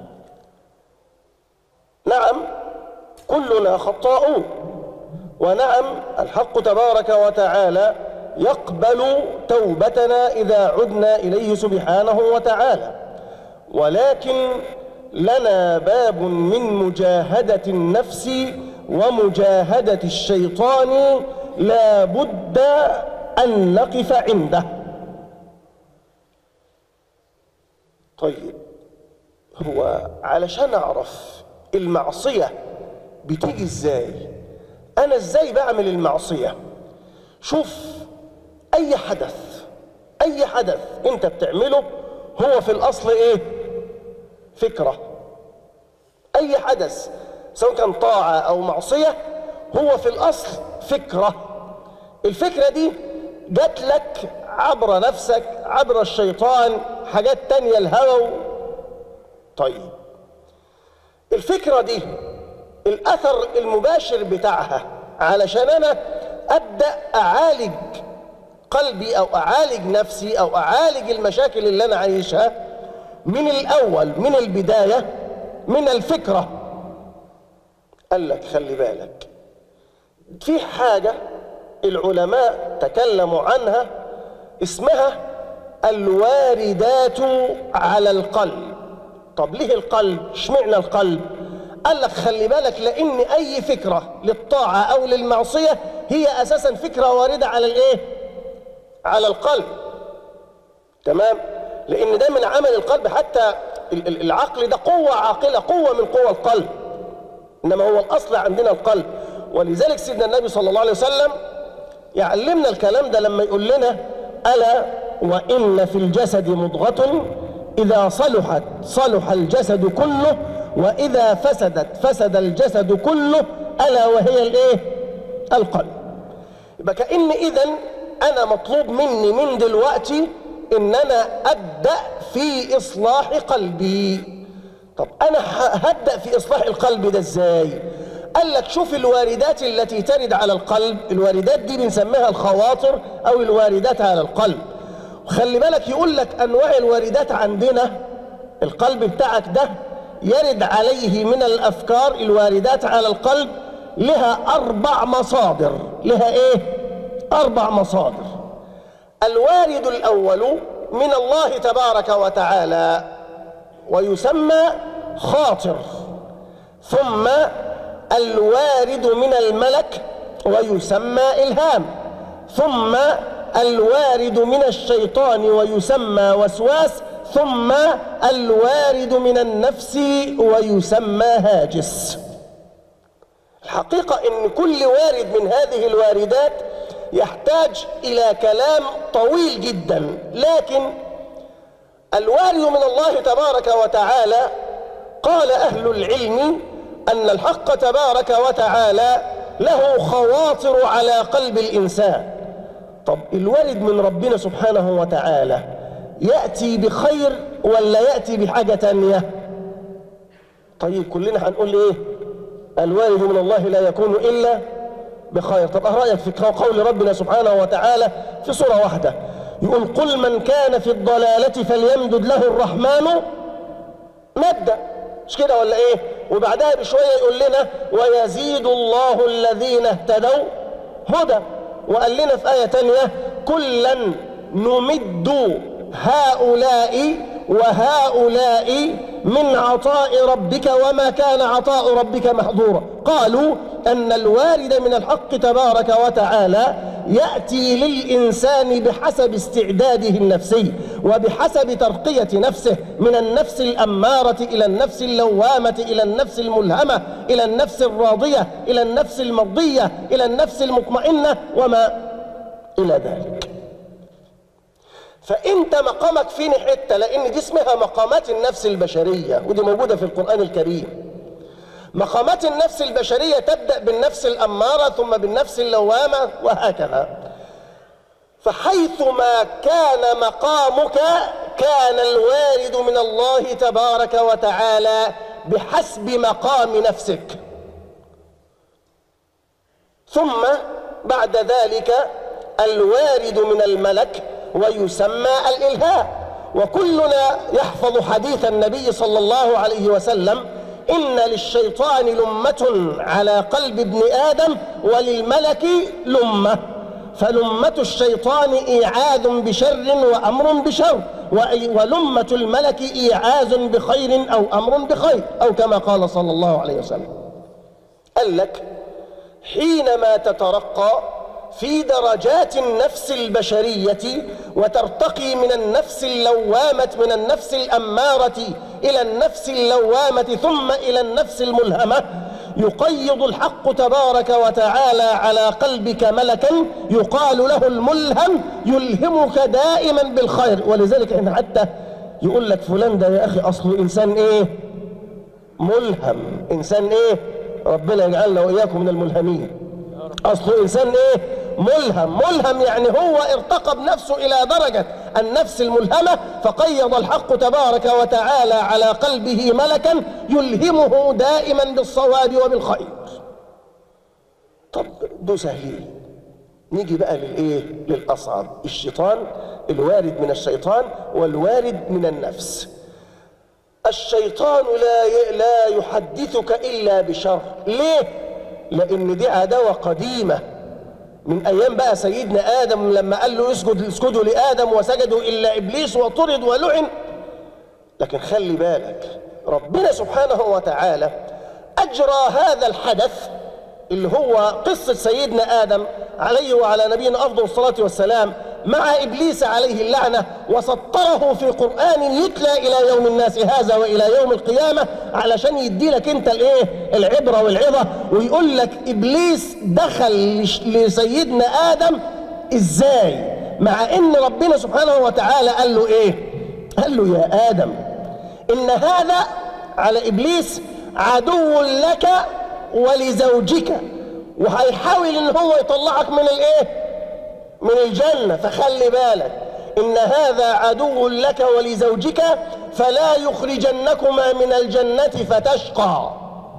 نعم، كلنا خطاؤون، ونعم الحق تبارك وتعالى يقبل توبتنا إذا عدنا إليه سبحانه وتعالى، ولكن لنا باب من مجاهدة النفس ومجاهدة الشيطان لا بد أن نقف عنده. طيب، هو علشان أعرف المعصية بتيجي إزاي، أنا إزاي بعمل المعصية؟ شوف، أي حدث أي حدث أنت بتعمله هو في الأصل إيه؟ فكرة. أي حدث سواء كان طاعة أو معصية هو في الأصل فكرة. الفكرة دي جات لك عبر نفسك، عبر الشيطان، حاجات تانية، الهوى. طيب، الفكرة دي الأثر المباشر بتاعها علشان أنا أبدأ أعالج قلبي أو أعالج نفسي أو أعالج المشاكل اللي أنا عايشها من الأول، من البداية، من الفكرة. قال لك خلي بالك، في حاجة العلماء تكلموا عنها اسمها الواردات على القلب. طب ليه القلب؟ اشمعنى القلب؟ قال لك خلي بالك، لأن أي فكرة للطاعة أو للمعصية هي أساسا فكرة واردة على الإيه؟ على القلب. تمام؟ لأن ده من عمل القلب، حتى العقل ده قوة عاقلة، قوة من قوى القلب، إنما هو الأصل عندنا القلب. ولذلك سيدنا النبي صلى الله عليه وسلم يعلمنا الكلام ده لما يقول لنا: ألا وإن في الجسد مضغة إذا صلحت صلح الجسد كله وإذا فسدت فسد الجسد كله ألا وهي الإيه؟ القلب. يبقى كأن إذن أنا مطلوب مني من دلوقتي إن أنا أبدأ في إصلاح قلبي. طب أنا هبدأ في إصلاح القلب ده إزاي؟ قال لك شوف الواردات التي ترد على القلب، الواردات دي بنسميها الخواطر أو الواردات على القلب. وخلي بالك يقول لك أنواع الواردات عندنا، القلب بتاعك ده يرد عليه من الأفكار الواردات على القلب لها أربع مصادر. لها إيه؟ أربع مصادر. الوارد الأول من الله تبارك وتعالى ويسمى خاطر، ثم الوارد من الملك ويسمى إلهام، ثم الوارد من الشيطان ويسمى وسواس، ثم الوارد من النفس ويسمى هاجس. الحقيقة إن كل وارد من هذه الواردات يحتاج إلى كلام طويل جدا، لكن الوارد من الله تبارك وتعالى قال أهل العلم أن الحق تبارك وتعالى له خواطر على قلب الإنسان. طب الوارد من ربنا سبحانه وتعالى يأتي بخير ولا يأتي بحاجة تانية؟ طيب كلنا هنقول إيه؟ الوارد من الله لا يكون إلا بخير. طب أه رأيك في قول ربنا سبحانه وتعالى في سورة واحدة يقول قل من كان في الضلالة فليمدد له الرحمن مدا، مش كده ولا إيه؟ وبعدها بشوية يقول لنا ويزيد الله الذين اهتدوا هدى، وقال لنا في آية تانية كلا نمد هؤلاء وهؤلاء من عطاء ربك وما كان عطاء ربك محظورا. قالوا أن الوارد من الحق تبارك وتعالى يأتي للإنسان بحسب استعداده النفسي وبحسب ترقية نفسه من النفس الأمارة إلى النفس اللوامة إلى النفس الملهمة إلى النفس الراضية إلى النفس المرضية إلى النفس المطمئنة وما إلى ذلك. فأنت مقامك فين حتة، لأن دي اسمها مقامات النفس البشرية ودي موجودة في القرآن الكريم. مقامات النفس البشرية تبدأ بالنفس الأمارة ثم بالنفس اللوامة وهكذا. فحيثما كان مقامك كان الوارد من الله تبارك وتعالى بحسب مقام نفسك. ثم بعد ذلك الوارد من الملك ويسمى الإلهام. وكلنا يحفظ حديث النبي صلى الله عليه وسلم إن للشيطان لمة على قلب ابن آدم وللملك لمة، فلمة الشيطان إيعاذ بشر وأمر بشر، ولمة الملك إيعاذ بخير أو أمر بخير، أو كما قال صلى الله عليه وسلم. قال لك حينما تترقى في درجات النفس البشرية وترتقي من النفس اللوامة من النفس الأمارة إلى النفس اللوامة ثم إلى النفس الملهمة، يقيض الحق تبارك وتعالى على قلبك ملكا يقال له الملهم يلهمك دائما بالخير. ولذلك احنا حتى يقول لك فلان ده يا أخي أصله إنسان إيه؟ ملهم. إنسان إيه؟ ربنا يجعلنا وإياكم من الملهمين. أصله إنسان إيه؟ ملهم. ملهم يعني هو ارتقى بنفسه إلى درجة النفس الملهمة، فقيض الحق تبارك وتعالى على قلبه ملكا يلهمه دائما بالصواب وبالخير. طب دول سهلين. نيجي بقى للإيه؟ للأصعب، الشيطان، الوارد من الشيطان والوارد من النفس. الشيطان لا لا يحدثك إلا بشر. ليه؟ لأن دي عداوة قديمة من أيام بقى سيدنا آدم لما قال له اسجد اسجدوا لآدم وسجدوا إلا إبليس وطرد ولعن. لكن خلي بالك ربنا سبحانه وتعالى أجرى هذا الحدث اللي هو قصة سيدنا آدم عليه وعلى نبينا أفضل الصلاة والسلام مع إبليس عليه اللعنة، وسطره في قرآن يتلى إلى يوم الناس هذا وإلى يوم القيامة علشان يدي لك أنت الإيه؟ العبرة والعظة، ويقول لك إبليس دخل لسيدنا آدم إزاي، مع إن ربنا سبحانه وتعالى قال له إيه؟ قال له يا آدم إن هذا على إبليس عدو لك ولزوجك، وهيحاول إن هو يطلعك من الإيه؟ من الجنة. فخلي بالك إن هذا عدو لك ولزوجك فلا يخرجنكما من الجنة فتشقى.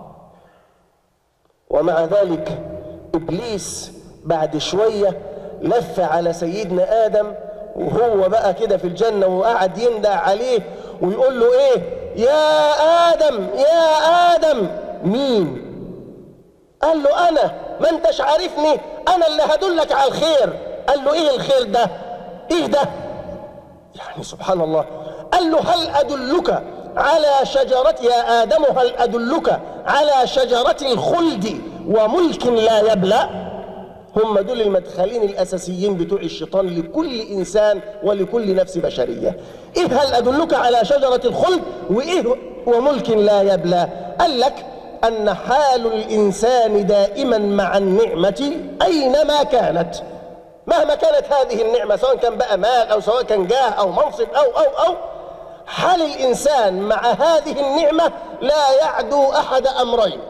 ومع ذلك إبليس بعد شوية لف على سيدنا آدم وهو بقى كده في الجنة وقعد يندع عليه ويقول له إيه؟ يا آدم يا آدم. مين؟ قال له أنا، ما أنتش عارفني، أنا اللي هدلك على الخير. قال له إيه الخير ده؟ إيه ده؟ يعني سبحان الله. قال له هل أدلك على شجرة يا آدم هل أدلك على شجرة الخلد وملك لا يبلى؟ هم دول المدخلين الأساسيين بتوع الشيطان لكل إنسان ولكل نفس بشرية. إيه هل أدلك على شجرة الخلد وإيه وملك لا يبلى؟ قال لك أن حال الإنسان دائما مع النعمة أينما كانت، مهما كانت هذه النعمة، سواء كان بقى مال أو سواء كان جاه أو منصب أو أو أو حال الإنسان مع هذه النعمة لا يعدو أحد أمرين: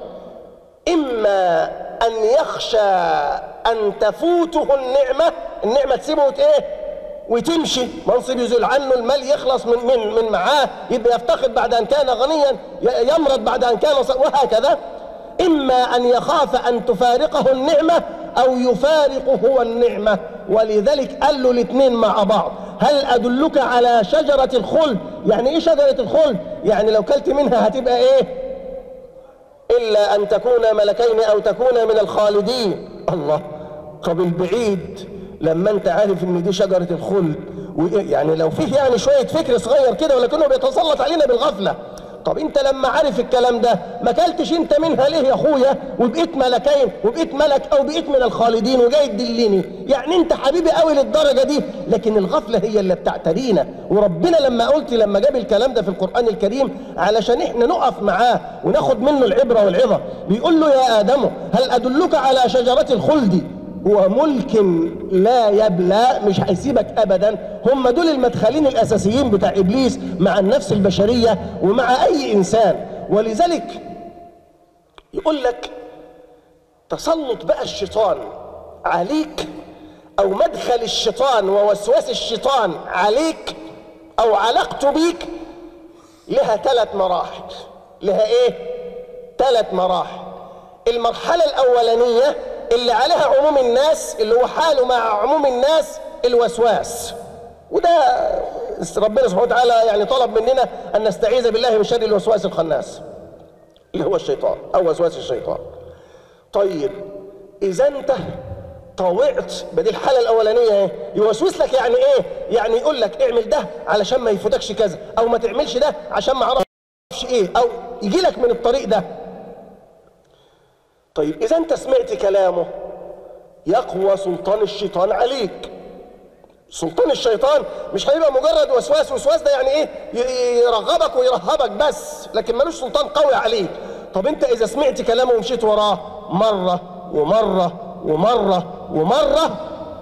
إما أن يخشى أن تفوته النعمة، النعمة تسيبه إيه وتمشي، منصب يزول عنه، المال يخلص من من من معاه، يبقى يفتقر بعد أن كان غنيا، يمرض بعد أن كان وهكذا. إما أن يخاف أن تفارقه النعمة أو يفارق هو النعمة. ولذلك قال له الاثنين مع بعض: هل أدلك على شجرة الخلد؟ يعني إيه شجرة الخلد؟ يعني لو كلت منها هتبقى إيه؟ إلا أن تكون ملكين أو تكون من الخالدين. الله، طب البعيد لما أنت عارف إن دي شجرة الخلد، يعني لو فيه يعني شوية فكر صغير كده ولكنه بيتسلط علينا بالغفلة. طب انت لما عارف الكلام ده ما كلتش انت منها ليه يا اخويا وبقيت ملكين وبقيت ملك او بقيت من الخالدين وجاي تدلني؟ يعني انت حبيبي قوي للدرجه دي، لكن الغفله هي اللي بتعترينا. وربنا لما قلت لما جاب الكلام ده في القران الكريم علشان احنا نقف معاه وناخد منه العبره والعظه، بيقول له يا ادم هل ادلك على شجره الخلد وملك لا يبلى؟ مش هيسيبك ابدا. هم دول المدخلين الاساسيين بتاع ابليس مع النفس البشريه ومع اي انسان. ولذلك يقول لك تسلط بقى الشيطان عليك او مدخل الشيطان ووسواس الشيطان عليك او علاقته بيك لها ثلاث مراحل. لها ايه؟ ثلاث مراحل. المرحله الاولانيه اللي عليها عموم الناس، اللي هو حاله مع عموم الناس الوسواس، وده ربنا سبحانه وتعالى يعني طلب مننا أن نستعيذ بالله من شر الوسواس الخناس اللي هو الشيطان أو وسواس الشيطان. طيب إذا أنت طوعت بدي الحالة الأولانية ايه؟ يوسوس لك يعني إيه؟ يعني يقول لك اعمل ده علشان ما يفوتكش كذا، أو ما تعملش ده عشان ما عرفش إيه، أو يجي لك من الطريق ده. طيب إذا أنت سمعت كلامه يقوى سلطان الشيطان عليك. سلطان الشيطان مش هيبقى مجرد وسواس، وسواس ده يعني إيه؟ يرغبك ويرهبك بس، لكن ملوش سلطان قوي عليك. طب أنت إذا سمعت كلامه ومشيت وراه مرة ومرة ومرة ومرة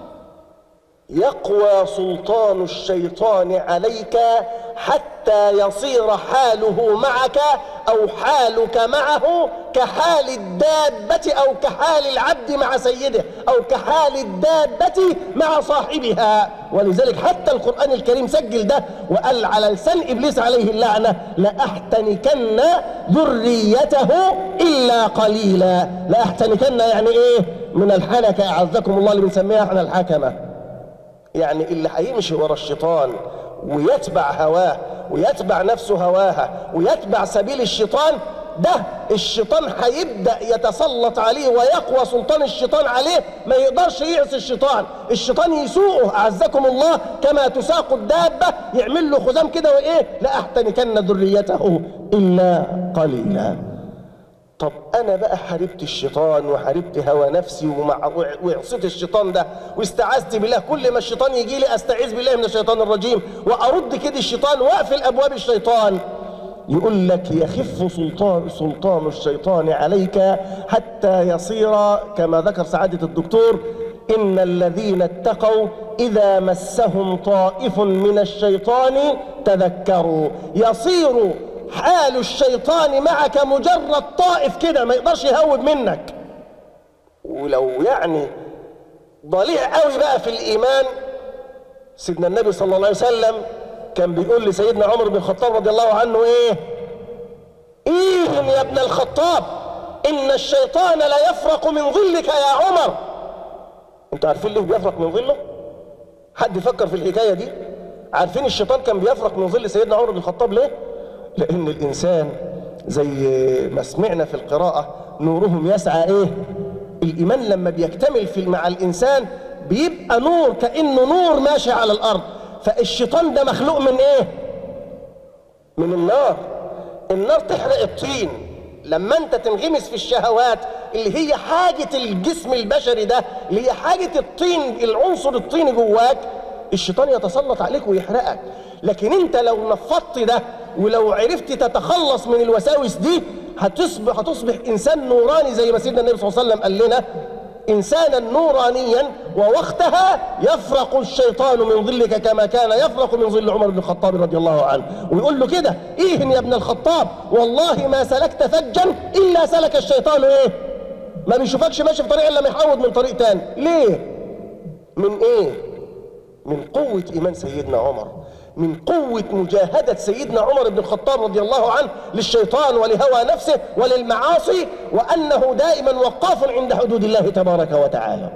يقوى سلطان الشيطان عليك حتى يصير حاله معك أو حالك معه كحال الدابة أو كحال العبد مع سيده أو كحال الدابة مع صاحبها. ولذلك حتى القرآن الكريم سجل ده وقال على لسان إبليس عليه اللعنة: لأحتنكن ذريته إلا قليلا. لأحتنكن يعني إيه؟ من الحنكة، أعزكم الله، اللي بنسميها احنا الحكمة. يعني اللي هيمشي ورا الشيطان ويتبع هواه ويتبع نفسه هواها ويتبع سبيل الشيطان ده، الشيطان هيبدأ يتسلط عليه ويقوى سلطان الشيطان عليه، ما يقدرش يعصي الشيطان. الشيطان يسوقه أعزكم الله كما تساق الدابة، يعمل له خزام كده وإيه؟ لأحتنكن ذريته إلا قليلا. طب أنا بقى حاربت الشيطان وحاربت هوى نفسي ومع وعصيت الشيطان ده واستعذت بالله، كل ما الشيطان يجي لي أستعيذ بالله من الشيطان الرجيم وأرد كده الشيطان وأقفل أبواب الشيطان. يقول لك يخف سلطان سلطان الشيطان عليك حتى يصير كما ذكر سعادة الدكتور: إن الذين اتقوا إذا مسهم طائف من الشيطان تذكروا. يصير حال الشيطان معك مجرد طائف كده ما يقدرش يهوب منك. ولو يعني ضليع قوي بقى في الإيمان، سيدنا النبي صلى الله عليه وسلم كان بيقول لسيدنا عمر بن الخطاب رضي الله عنه ايه؟ ايه يا ابن الخطاب ان الشيطان لا يفرق من ظلك يا عمر. انتوا عارفين ليه بيفرق من ظله؟ حد يفكر في الحكايه دي؟ عارفين الشيطان كان بيفرق من ظل سيدنا عمر بن الخطاب ليه؟ لان الانسان زي ما سمعنا في القراءه نورهم يسعى ايه؟ الايمان لما بيكتمل في مع الانسان بيبقى نور، كانه نور ماشي على الارض. فالشيطان ده مخلوق من ايه؟ من النار. النار تحرق الطين. لما انت تنغمس في الشهوات اللي هي حاجة الجسم البشري ده، اللي هي حاجة الطين، العنصر الطيني جواك، الشيطان يتسلط عليك ويحرقك. لكن انت لو نفضت ده ولو عرفت تتخلص من الوساوس دي هتصبح هتصبح انسان نوراني زي ما سيدنا النبي صلى الله عليه وسلم قال لنا انسانا نورانيا، ووقتها يفرق الشيطان من ظلك كما كان يفرق من ظل عمر بن الخطاب رضي الله عنه. ويقول له كده ايه يا ابن الخطاب والله ما سلكت فجا الا سلك الشيطان ايه؟ ما بيشوفكش ماشي في طريق الا ما يحود من طريق تاني. ليه؟ من ايه؟ من قوة ايمان سيدنا عمر، من قوة مجاهدة سيدنا عمر بن الخطاب رضي الله عنه للشيطان ولهوى نفسه وللمعاصي، وأنه دائما وقاف عند حدود الله تبارك وتعالى.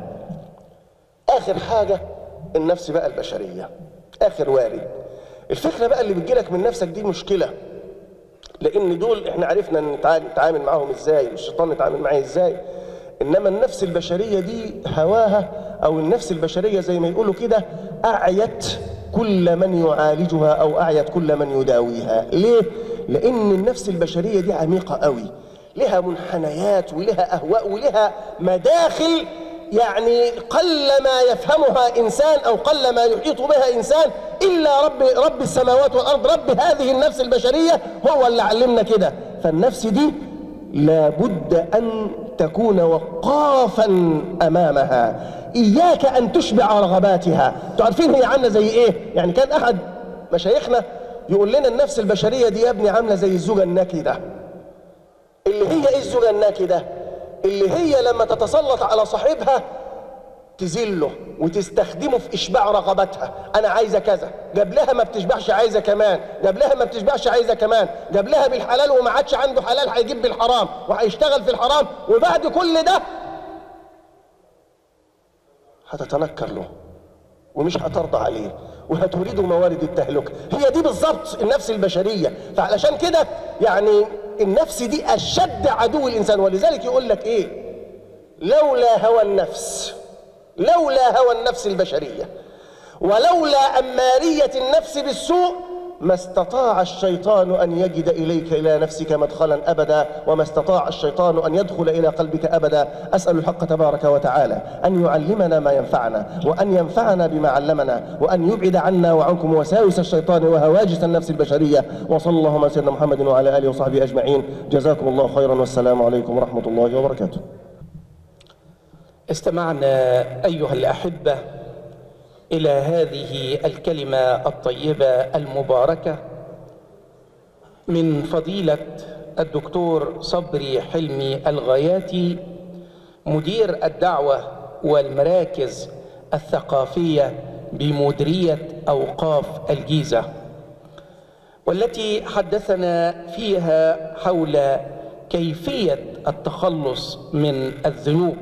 آخر حاجة النفس بقى البشرية، آخر وارد. الفكرة بقى اللي بتجيلك من نفسك دي مشكلة، لأن دول احنا عرفنا نتعامل معاهم ازاي والشيطان نتعامل معاه ازاي. إنما النفس البشرية دي هواها، أو النفس البشرية زي ما يقولوا كده أعيت كل من يعالجها أو أعيت كل من يداويها. ليه؟ لأن النفس البشرية دي عميقة قوي، لها منحنيات ولها أهواء ولها مداخل، يعني قل ما يفهمها إنسان أو قل ما يحيط بها إنسان إلا رب رب السماوات والأرض. رب هذه النفس البشرية هو اللي علمنا كده. فالنفس دي لابد أن تكون وقافا أمامها، إياك أن تشبع رغباتها. تعرفين هي عاملة زي إيه؟ يعني كان أحد مشايخنا يقول لنا النفس البشرية دي يا ابني عاملة زي الزوجة الناكدة. اللي هي إيه الزوجة الناكدة؟ اللي هي لما تتسلط على صاحبها تذله وتستخدمه في إشباع رغبتها. أنا عايزة كذا، جاب لها ما بتشبعش عايزة كمان، جاب لها ما بتشبعش عايزة كمان، جاب لها بالحلال وما عادش عنده حلال هيجيب بالحرام وهيشتغل في الحرام، وبعد كل ده هتتنكر له ومش هترضى عليه وهتريد موارد التهلكة. هي دي بالظبط النفس البشرية. فعلشان كده يعني النفس دي أشد عدو الإنسان. ولذلك يقول لك إيه؟ لولا هوى النفس، لولا هوى النفس البشرية ولولا أمارية النفس بالسوء ما استطاع الشيطان أن يجد إليك إلى نفسك مدخلا أبدا، وما استطاع الشيطان أن يدخل إلى قلبك أبدا. أسأل الحق تبارك وتعالى أن يعلمنا ما ينفعنا، وأن ينفعنا بما علمنا، وأن يبعد عنا وعنكم وساوس الشيطان وهواجس النفس البشرية. وصلى الله على سيدنا محمد وعلى آله وصحبه أجمعين. جزاكم الله خيرا، والسلام عليكم ورحمة الله وبركاته. استمعنا أيها الأحبة إلى هذه الكلمة الطيبة المباركة من فضيلة الدكتور صبري حلمي الغياتي، مدير الدعوة والمراكز الثقافية بمديرية أوقاف الجيزة، والتي حدثنا فيها حول كيفية التخلص من الذنوب،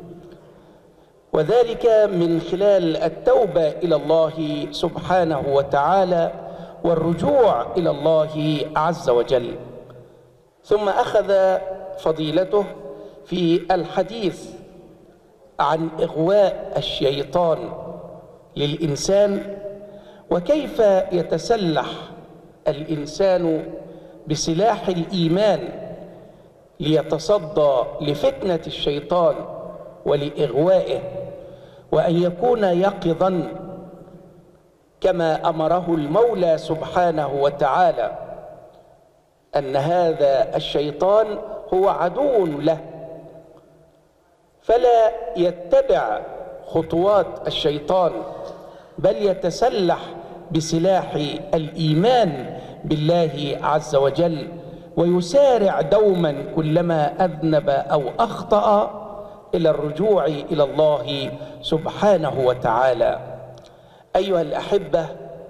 وذلك من خلال التوبة إلى الله سبحانه وتعالى والرجوع إلى الله عز وجل. ثم أخذ فضيلته في الحديث عن إغواء الشيطان للإنسان، وكيف يتسلح الإنسان بسلاح الإيمان ليتصدى لفتنة الشيطان ولإغوائه، وأن يكون يقظا كما أمره المولى سبحانه وتعالى، أن هذا الشيطان هو عدو له، فلا يتبع خطوات الشيطان بل يتسلح بسلاح الإيمان بالله عز وجل، ويسارع دوما كلما أذنب أو أخطأ إلى الرجوع إلى الله سبحانه وتعالى. أيها الأحبة،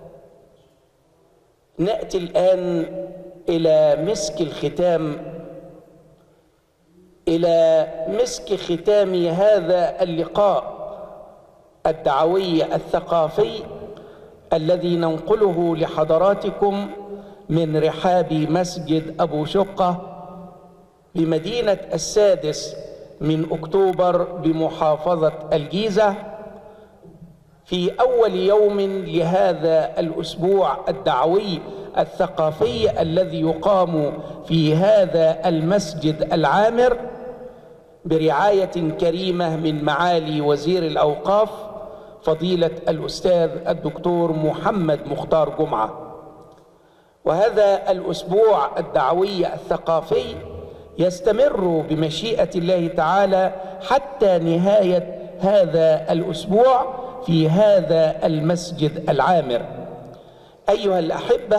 نأتي الآن إلى مسك الختام، إلى مسك ختام هذا اللقاء الدعوي الثقافي الذي ننقله لحضراتكم من رحاب مسجد أبو شقة بمدينة السادس من أكتوبر بمحافظة الجيزة، في أول يوم لهذا الأسبوع الدعوي الثقافي الذي يقام في هذا المسجد العامر برعاية كريمة من معالي وزير الأوقاف فضيلة الأستاذ الدكتور محمد مختار جمعة. وهذا الأسبوع الدعوي الثقافي يستمر بمشيئة الله تعالى حتى نهاية هذا الأسبوع في هذا المسجد العامر. أيها الأحبة،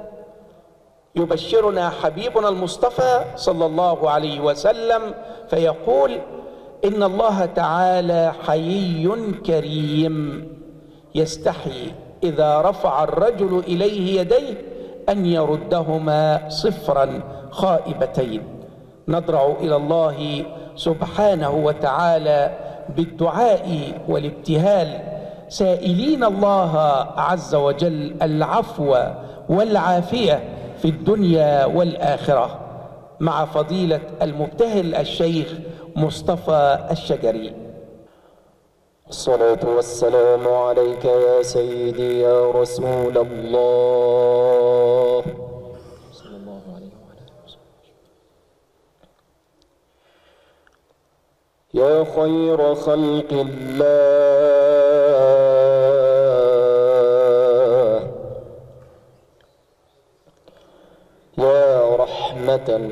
يبشرنا حبيبنا المصطفى صلى الله عليه وسلم فيقول: إن الله تعالى حيي كريم يستحي إذا رفع الرجل إليه يديه أن يردهما صفرا خائبتين. نضرع إلى الله سبحانه وتعالى بالدعاء والابتهال، سائلين الله عز وجل العفو والعافية في الدنيا والآخرة، مع فضيلة المبتهل الشيخ مصطفى الشجري. الصلاة والسلام عليك يا سيدي يا رسول الله صلى الله عليه وسلم. يا خير خلق الله، يا رحمة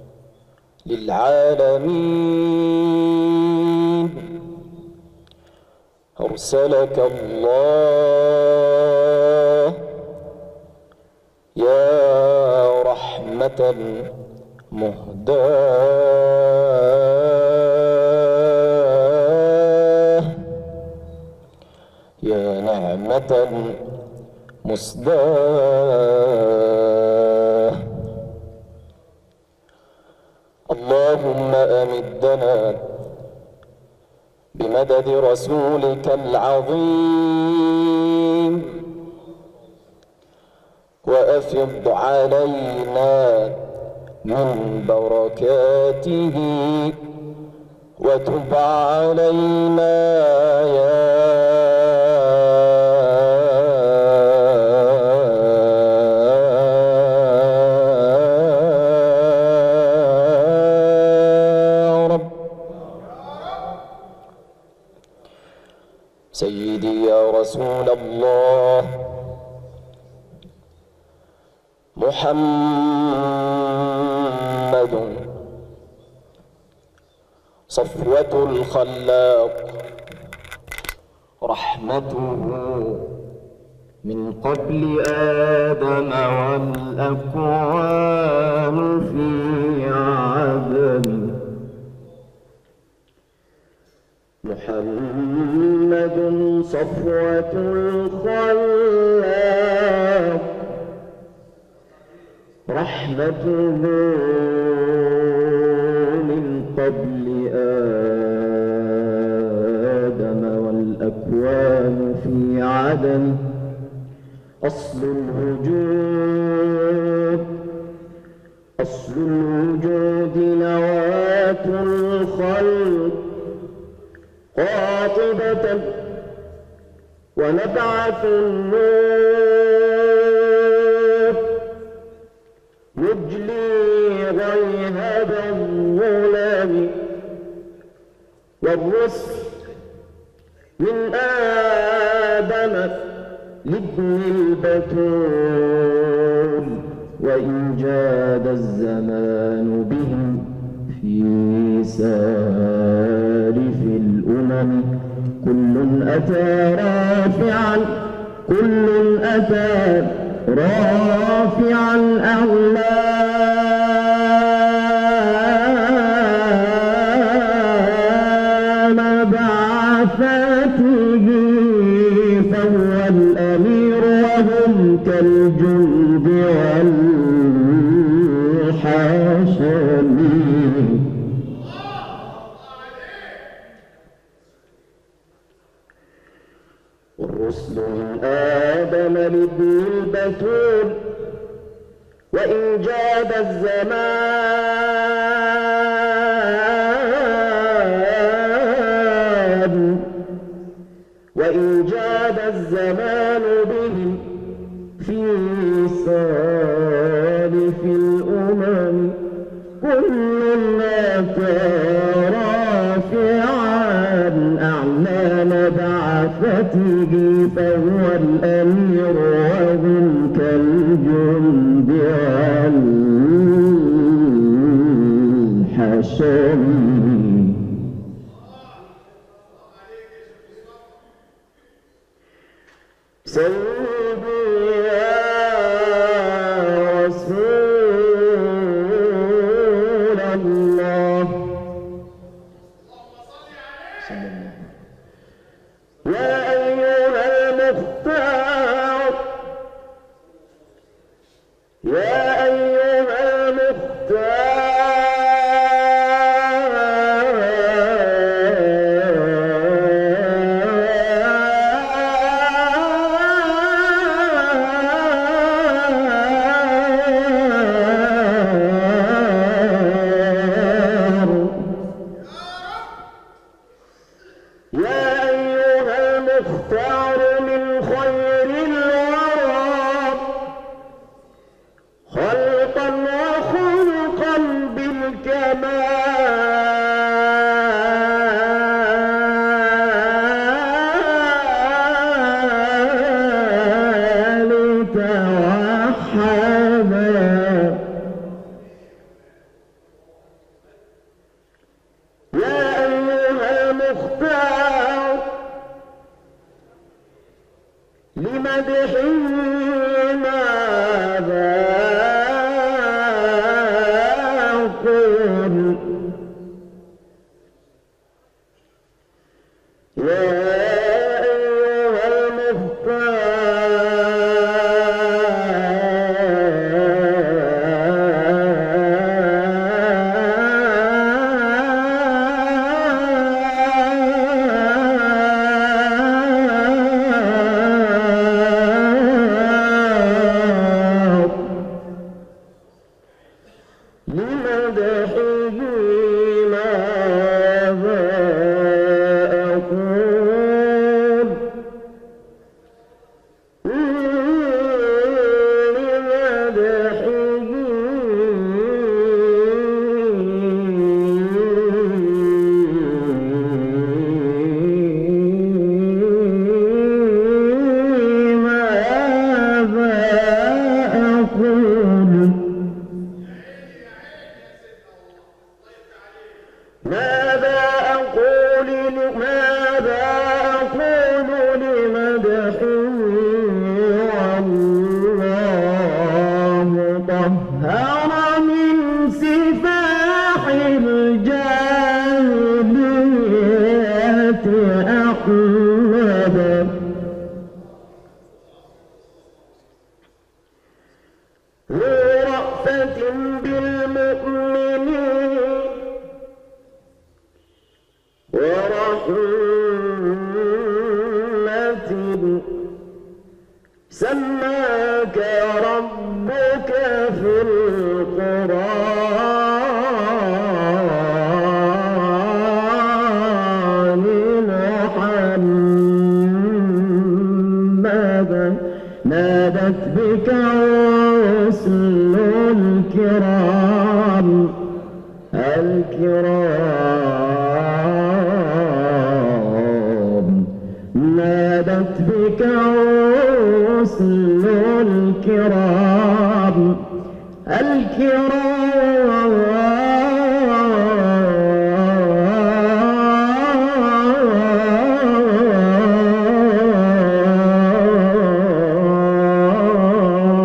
للعالمين، أرسلك الله يا رحمة مهداة، يا نعمة مسداة. اللهم أمدنا بمدد رسولك العظيم، وأفض علينا من بركاته، وتب علينا يا سيدي يا رسول الله. محمد صفوة الخلاق، رحمته من قبل آدم والأكوان في عدم. محمد صفوة الخلاق، رحمته من قبل آدم والأكوان في عدم. أصل الوجود، أصل الوجود نواة الخلق، قاطبة ونبعث النور، يجلي غيهب الظلام، والرسل من آدم لابن البتول. وإن جاد الزمان بهم في سالف الأمم، كل أتى رافعا، كل أتى رافعا أعلام بعثته فهو الأمير وهم كالجند والحشم. والرسل من آدم لابن البتول وإن جاد الزمان وإن جاد الزمان بهم في سالف الأمم كل أتى رافعا أعلام بعثته فهو الأمير وهم كالجند والحشم. سيدي يا رسول الله يا أيها المختار يا أيها المختار من خير الورى خلقا وخلقا بالكمال توحدا. يا أيها المختار لمدحه ماذا أقول يا أيها لمدحه ماذا أقول لمدحه ماذا أقول ماذا أقول ماذا أقول لمدحه والله طهر من سفاح الجاهلية أحمد. ذو رأفة بالمؤمنين ورحمة سماك ربك في القرآن محمدا. نادت بك رسل الكرام الكرام نادت بك رسل الكرام الكرام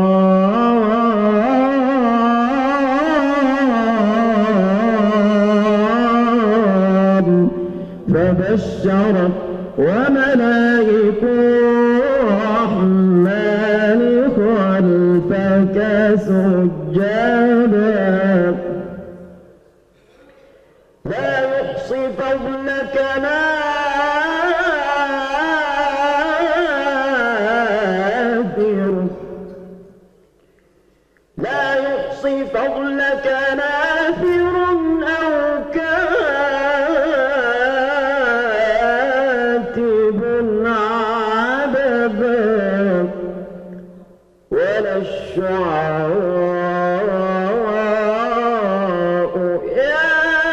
سجادا لا يحصي فضلك ناثر لا يحصي فضلك ناثر أو كاتب عددا ولا الشعراء يا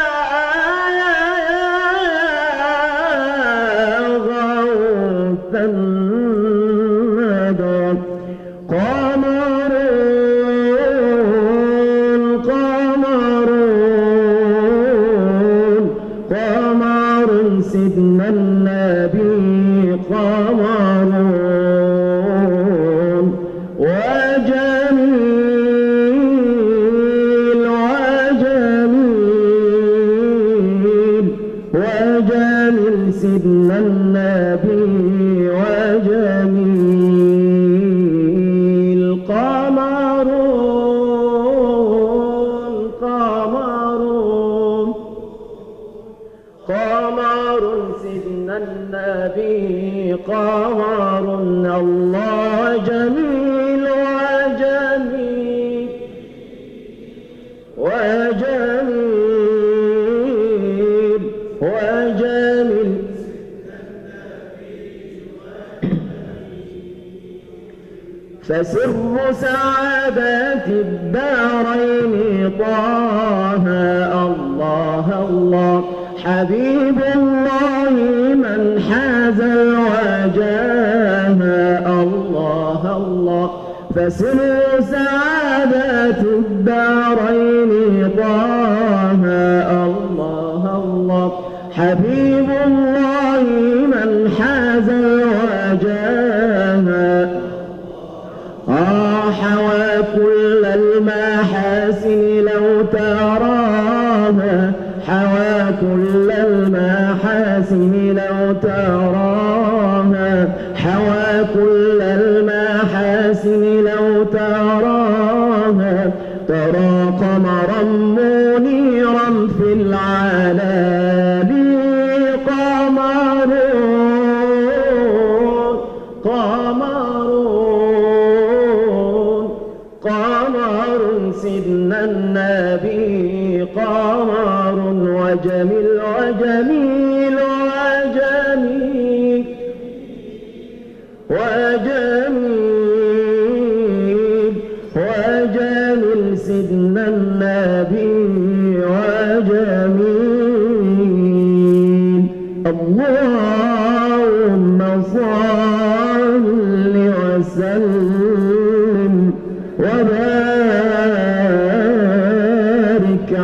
غوث الندى قمرون قمرون قمر سيدنا النبي قمرون وجميل وجميل وجميل سيدنا النبي وجميل قمرون قمرون قمر سيدنا النبي قمر الله جميل وجميل وجميل وجميل فسر سعادة الدارين طه الله الله حبيب الله من حاز الوجاه الله الله فسر سعادة الدارين طه الله الله حبيب الله من حاز الوجاه آه حوى كل المحاسن لو تراها حوى كل المحاسن لو تراها حوى كل المحاسن لو تراها ترى قمرا منيرا في العلالي قمرون قمرون قمر سيدنا النبي قمر وجميل وجميل وجميل وجميل وجميل سيدنا النبي وجميل اللهم صل وسلم وبارك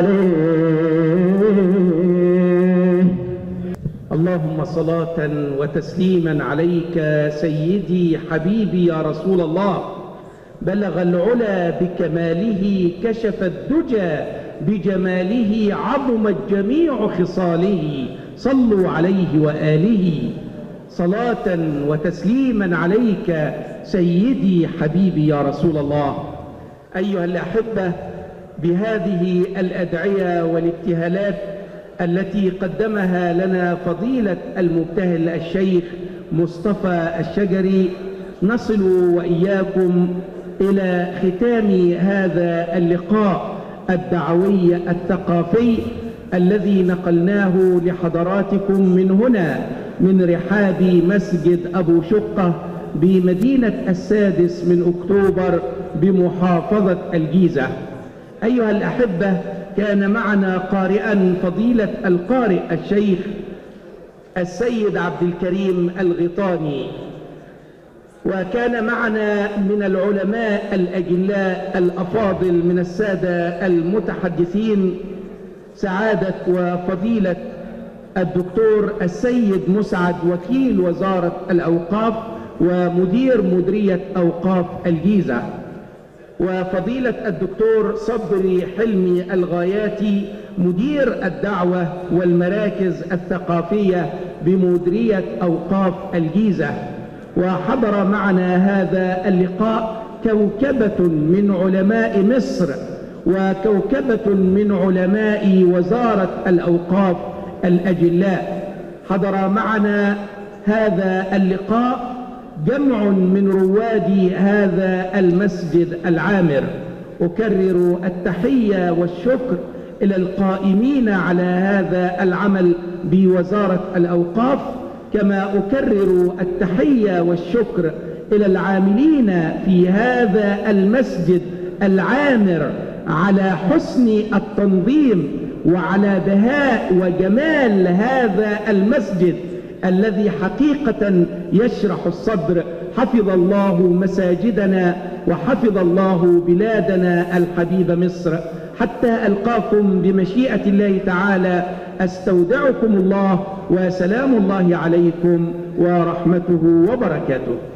عليه. اللهم صلاة وتسليما عليك سيدي حبيبي يا رسول الله. بلغ العلا بكماله كشف الدجى بجماله عظمت جميع خصاله صلوا عليه وآله. صلاة وتسليما عليك سيدي حبيبي يا رسول الله. أيها الأحبة، بهذه الأدعية والابتهالات التي قدمها لنا فضيلة المبتهل الشيخ مصطفى الشجري نصل وإياكم إلى ختام هذا اللقاء الدعوي الثقافي الذي نقلناه لحضراتكم من هنا من رحاب مسجد أبو شقة بمدينة السادس من أكتوبر بمحافظة الجيزة. أيها الأحبة، كان معنا قارئا فضيلة القارئ الشيخ السيد عبد الكريم الغيطاني، وكان معنا من العلماء الأجلاء الأفاضل من السادة المتحدثين سعادة وفضيلة الدكتور السيد مسعد وكيل وزارة الأوقاف ومدير مديرية أوقاف الجيزة، وفضيلة الدكتور صبري حلمي الغاياتي مدير الدعوة والمراكز الثقافية بمديرية أوقاف الجيزة. وحضر معنا هذا اللقاء كوكبة من علماء مصر وكوكبة من علماء وزارة الأوقاف الأجلاء. حضر معنا هذا اللقاء جمع من رواد هذا المسجد العامر. أكرر التحية والشكر إلى القائمين على هذا العمل بوزارة الأوقاف، كما أكرر التحية والشكر إلى العاملين في هذا المسجد العامر على حسن التنظيم وعلى بهاء وجمال هذا المسجد الذي حقيقة يشرح الصدر. حفظ الله مساجدنا وحفظ الله بلادنا الحبيبة مصر. حتى ألقاكم بمشيئة الله تعالى أستودعكم الله، وسلام الله عليكم ورحمته وبركاته.